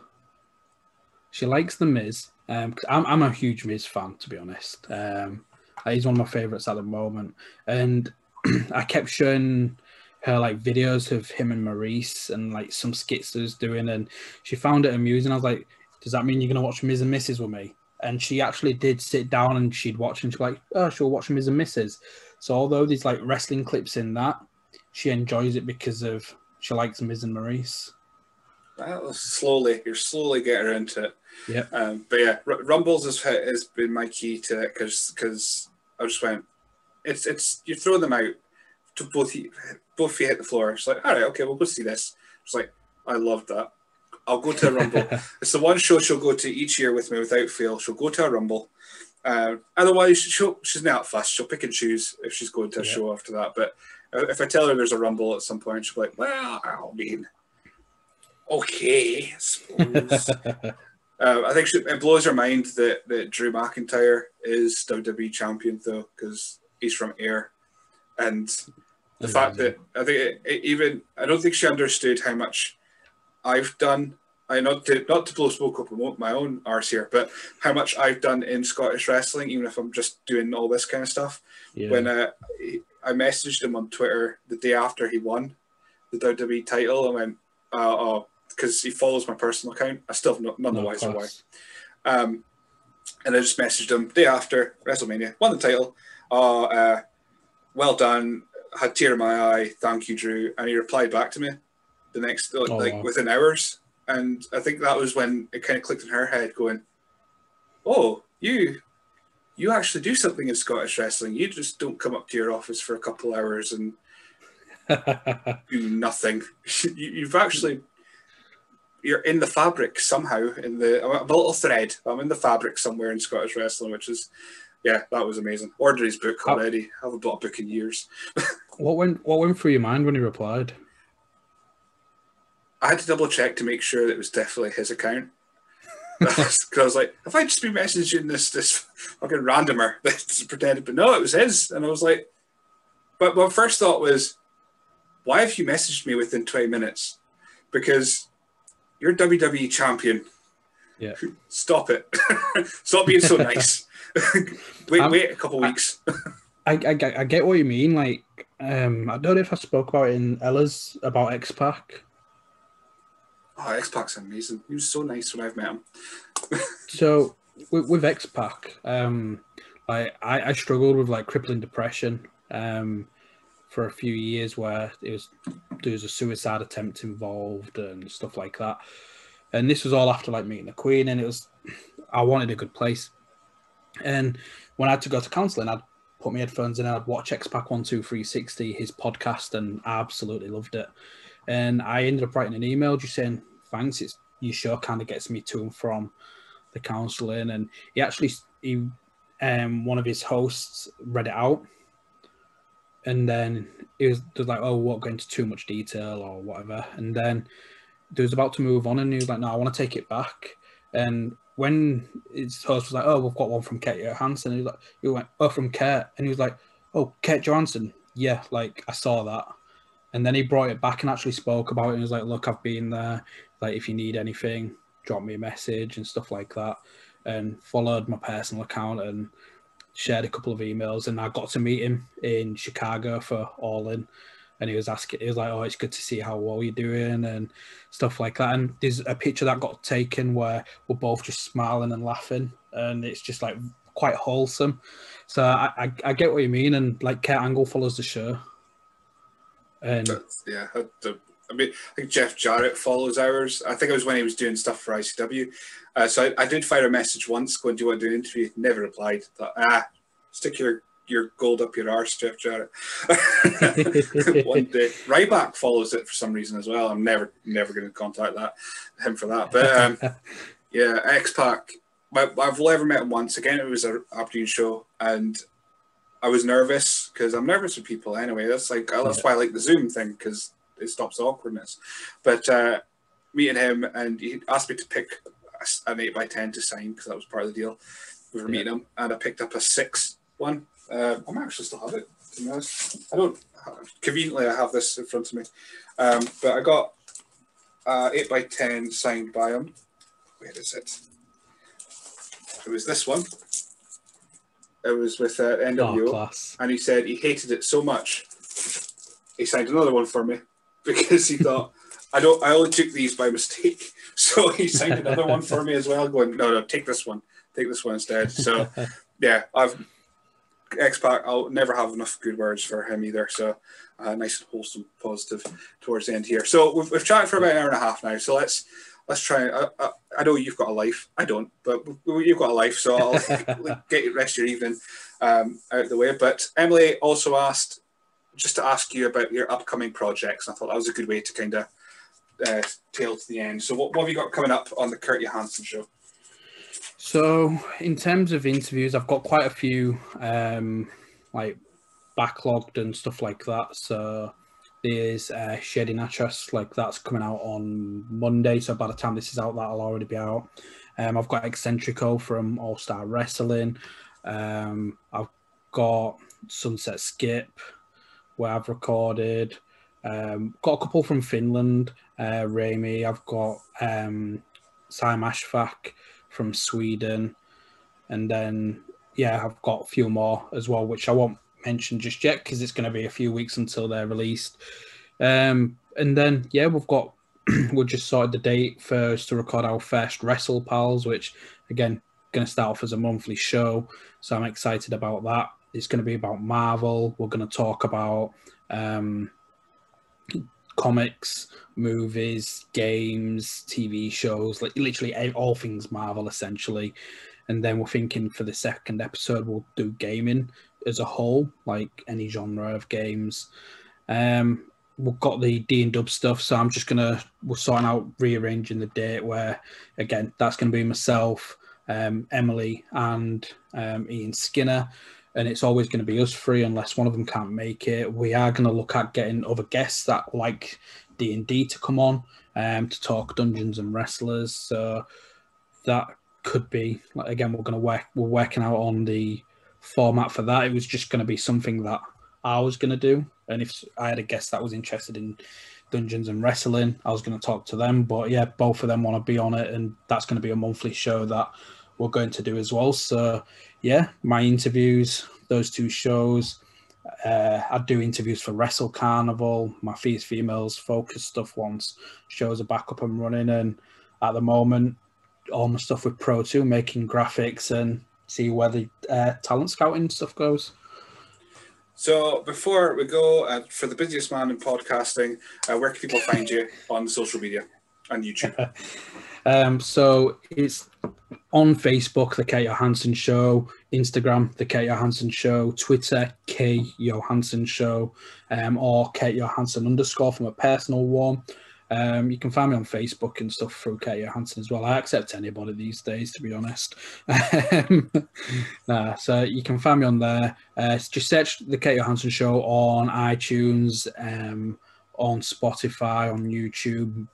She likes the Miz. Um, cause I'm I'm a huge Miz fan, to be honest. Um, he's one of my favorites at the moment, and I kept showing her like videos of him and Maurice and like some skits that was doing, and she found it amusing. I was like, does that mean you're gonna watch Miz and Missus with me? And she actually did sit down and she'd watch, and she's like, oh, she'll watch Miz and Missus So although there's like wrestling clips in that, she enjoys it because of she likes Miz and Maurice. Well, slowly, you're slowly getting her into it. Yeah. Um, but yeah, R- Rumbles has, has been my key to it because because I just went, it's it's you throw them out to both both feet hit the floor. It's like, all right, okay, we'll go see this. It's like, I loved that. I'll go to a Rumble. It's the one show she'll go to each year with me without fail. She'll go to a Rumble. Uh, otherwise, she'll, she's not fussed. She'll pick and choose if she's going to a yeah. show after that. But if I tell her there's a Rumble at some point, she'll be like, well, I mean, okay, I suppose. uh, I think she, it blows her mind that, that Drew McIntyre is W W E champion, though, because he's from Ayr. And the Amazing. fact that I think it, it even, I don't think she understood how much I've done. I not to not to blow smoke up promote my own arse here, but how much I've done in Scottish wrestling, even if I'm just doing all this kind of stuff. Yeah. When uh, I messaged him on Twitter the day after he won the W W E title, I went, uh, "Oh, because he follows my personal account." I still have no, none the no, wiser why. Um, and I just messaged him day after WrestleMania, won the title. Oh, uh, well done. Had a tear in my eye. Thank you, Drew. And he replied back to me the next, like, oh, wow. within hours. And I think that was when it kind of clicked in her head going, oh, you you actually do something in Scottish wrestling. You just don't come up to your office for a couple hours and do nothing. you, you've actually, you're in the fabric somehow. In the I'm a little thread. I'm in the fabric somewhere in Scottish wrestling, which is, yeah, that was amazing. Ordered his book already. I haven't bought a book in years. what went What went through your mind when he replied? I had to double check to make sure that it was definitely his account. Because I was like, have I just been messaging this this fucking randomer that's pretended? But no, it was his. And I was like, but my first thought was, why have you messaged me within twenty minutes? Because you're W W E champion. Yeah. Stop it. Stop being so nice. wait, um, wait a couple weeks. I, I, I get what you mean. Like, um, I don't know if I spoke about it in Ella's about X-Pac. Oh, X-Pac's amazing. He was so nice when I've met him. So with, with X-Pac, um, like I, I struggled with like crippling depression um, for a few years, where it was there was a suicide attempt involved and stuff like that. And this was all after like meeting the Queen, and it was I wanted a good place. And when I had to go to counselling, I'd put my headphones in and I'd watch X-Pac one two three sixty, his podcast, and I absolutely loved it. And I ended up writing an email just saying, thanks, it's your show kind of gets me to and from the counselling. And he actually, he, um, one of his hosts read it out. And then it was, it was like, oh, we won't go into too much detail or whatever. And then they was about to move on, and he was like, no, I want to take it back. And when his host was like, oh, we've got one from Kate Johansson, he was like, he went, oh, from Kate. And he was like, oh, Kate Johansson. Yeah, like I saw that. And then he brought it back and actually spoke about it. And he was like, look, I've been there. Like, if you need anything, drop me a message and stuff like that. And followed my personal account and shared a couple of emails. And I got to meet him in Chicago for All In. And he was asking, he was like, oh, it's good to see how well you're doing and stuff like that. And there's a picture that got taken where we're both just smiling and laughing. And it's just like quite wholesome. So I, I, I get what you mean. And like Kurt Angle follows the show. And yeah, I mean, I think Jeff Jarrett follows ours. I think it was when he was doing stuff for I C W. Uh, so I, I did fire a message once, going, do you want to do an interview? Never replied. Thought, ah, stick your your gold up your arse, Jeff Jarrett. One day. Ryback follows it for some reason as well. I'm never never going to contact that him for that. But um, yeah, X-Pac, I've never met him once. Again, it was an Aberdeen show, and I was nervous because I'm nervous with people anyway. That's like that's why I like the Zoom thing, because it stops the awkwardness. But uh, meeting him, and he asked me to pick an eight by ten to sign, because that was part of the deal. We were yeah. meeting him, and I picked up a six one. Uh, I might actually still have it, to be honest. I don't, conveniently I have this in front of me. Um, but I got uh, eight by ten signed by him. Where is it? It was this one. It was with uh, N W O. Oh, class. And he said he hated it so much, he signed another one for me, because he thought, I don't. I only took these by mistake. So he signed another one for me as well, going, no, no, take this one. Take this one instead. So, yeah, I've... X-Pac, I'll never have enough good words for him either. So, uh, nice and wholesome, positive towards the end here. So we've, we've chatted for about an hour and a half now. So let's let's try. I, I, I know you've got a life. I don't, but you've got a life. So I'll get you rest your evening um, out of the way. But Emily also asked just to ask you about your upcoming projects. I thought that was a good way to kind of uh, tail to the end. So what, what have you got coming up on the Kurt Johansson show? So in terms of interviews, I've got quite a few um, like backlogged and stuff like that. So there's uh, Shady Natras, like that's coming out on Monday. So by the time this is out, that'll already be out. Um, I've got Eccentrico from All Star Wrestling. Um, I've got Sunset Skip, where I've recorded. Um, got a couple from Finland, uh, Rami. I've got um, Sam Ashfaq from Sweden, and then yeah, I've got a few more as well, which I won't mention just yet because it's going to be a few weeks until they're released. Um, and then yeah, we've got we just sorted the date for us to record our first Wrestle Pals, which again going to start off as a monthly show, so I'm excited about that. It's going to be about Marvel. We're going to talk about um, comics, movies, games, T V shows, like literally all things Marvel essentially. And then we're thinking for the second episode we'll do gaming as a whole, like any genre of games. Um, we've got the D and Dub stuff, so I'm just gonna we're sorting out rearranging the date where again that's gonna be myself, um, Emily, and um, Ian Skinner. And it's always going to be us three unless one of them can't make it. We are going to look at getting other guests that like D and D to come on um, to talk Dungeons and Wrestlers. So that could be, again, we're going to work, we're working out on the format for that. It was just going to be something that I was going to do. And if I had a guest that was interested in Dungeons and Wrestling, I was going to talk to them. But yeah, both of them want to be on it, and that's going to be a monthly show that we're going to do as well. So yeah, my interviews, those two shows. Uh, I do interviews for Wrestle Carnival, my Feast Females Focus stuff once shows are back up and running. And at the moment, all my stuff with Pro two, making graphics and see where the uh, talent scouting stuff goes. So before we go, uh, for the busiest man in podcasting, uh, where can people find you on social media and YouTube? um, so it's on Facebook, The Kate Johansson Show, Instagram, The Kate Johansson Show, Twitter, K Johansson Show, um, or Kate Johansson underscore from a personal one. Um, you can find me on Facebook and stuff through Kate Johansson as well. I accept anybody these days, to be honest. Um, nah, so you can find me on there. Uh, just search The Kate Johansson Show on iTunes, um, on Spotify, on YouTube.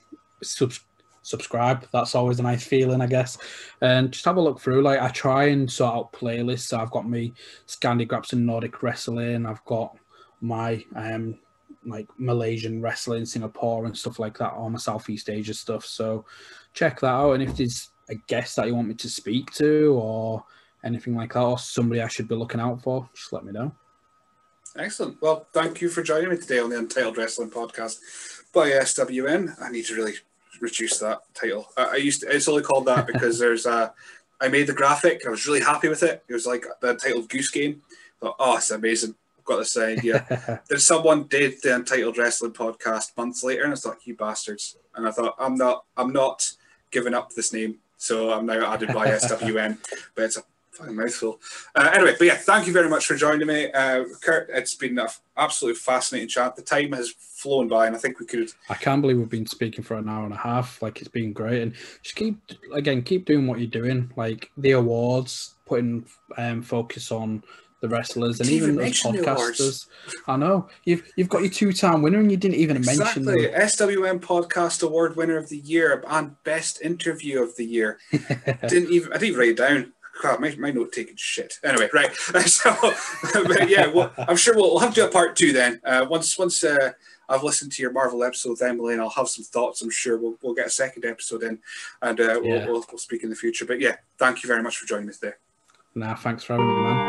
Sub- subscribe. That's always a nice feeling, I guess. And just have a look through. Like, I try and sort out playlists. So I've got me Scandi Graps and Nordic Wrestling. I've got my um like Malaysian wrestling, Singapore and stuff like that, all my Southeast Asia stuff. So check that out. And if there's a guest that you want me to speak to or anything like that, or somebody I should be looking out for, just let me know. Excellent. Well, thank you for joining me today on the Untitled Wrestling Podcast by S W N. I need to really reduce that title. I, I used to, it's only called that because there's a, I made the graphic and I was really happy with it. It was like the Untitled Goose Game. I thought, oh, it's amazing. Got this idea. Then someone did the Untitled Wrestling Podcast months later, and I thought, you bastards. And I thought, I'm not, I'm not giving up this name, so I'm now added by S W N. But it's a fucking mouthful. Uh, anyway, but yeah, thank you very much for joining me, uh, Kurt. It's been an absolutely fascinating chat. The time has flown by, and I think we could. I can't believe we've been speaking for an hour and a half. Like, it's been great, and just keep again, keep doing what you're doing. Like the awards, putting um, focus on the wrestlers and even, even us podcasters. I know you've you've got your two-time winner and you didn't even exactly. mention them. S W N Podcast Award Winner of the Year and Best Interview of the Year. didn't even I didn't even write it down. God, my, my note taking shit. Anyway, right. So, but yeah, well, I'm sure we'll, we'll have to do a part two then. Uh, once once uh, I've listened to your Marvel episode with Emily and I'll have some thoughts. I'm sure we'll we'll get a second episode in and uh, we'll, yeah. we'll we'll speak in the future. But yeah, thank you very much for joining me today. Nah, thanks for having me, man.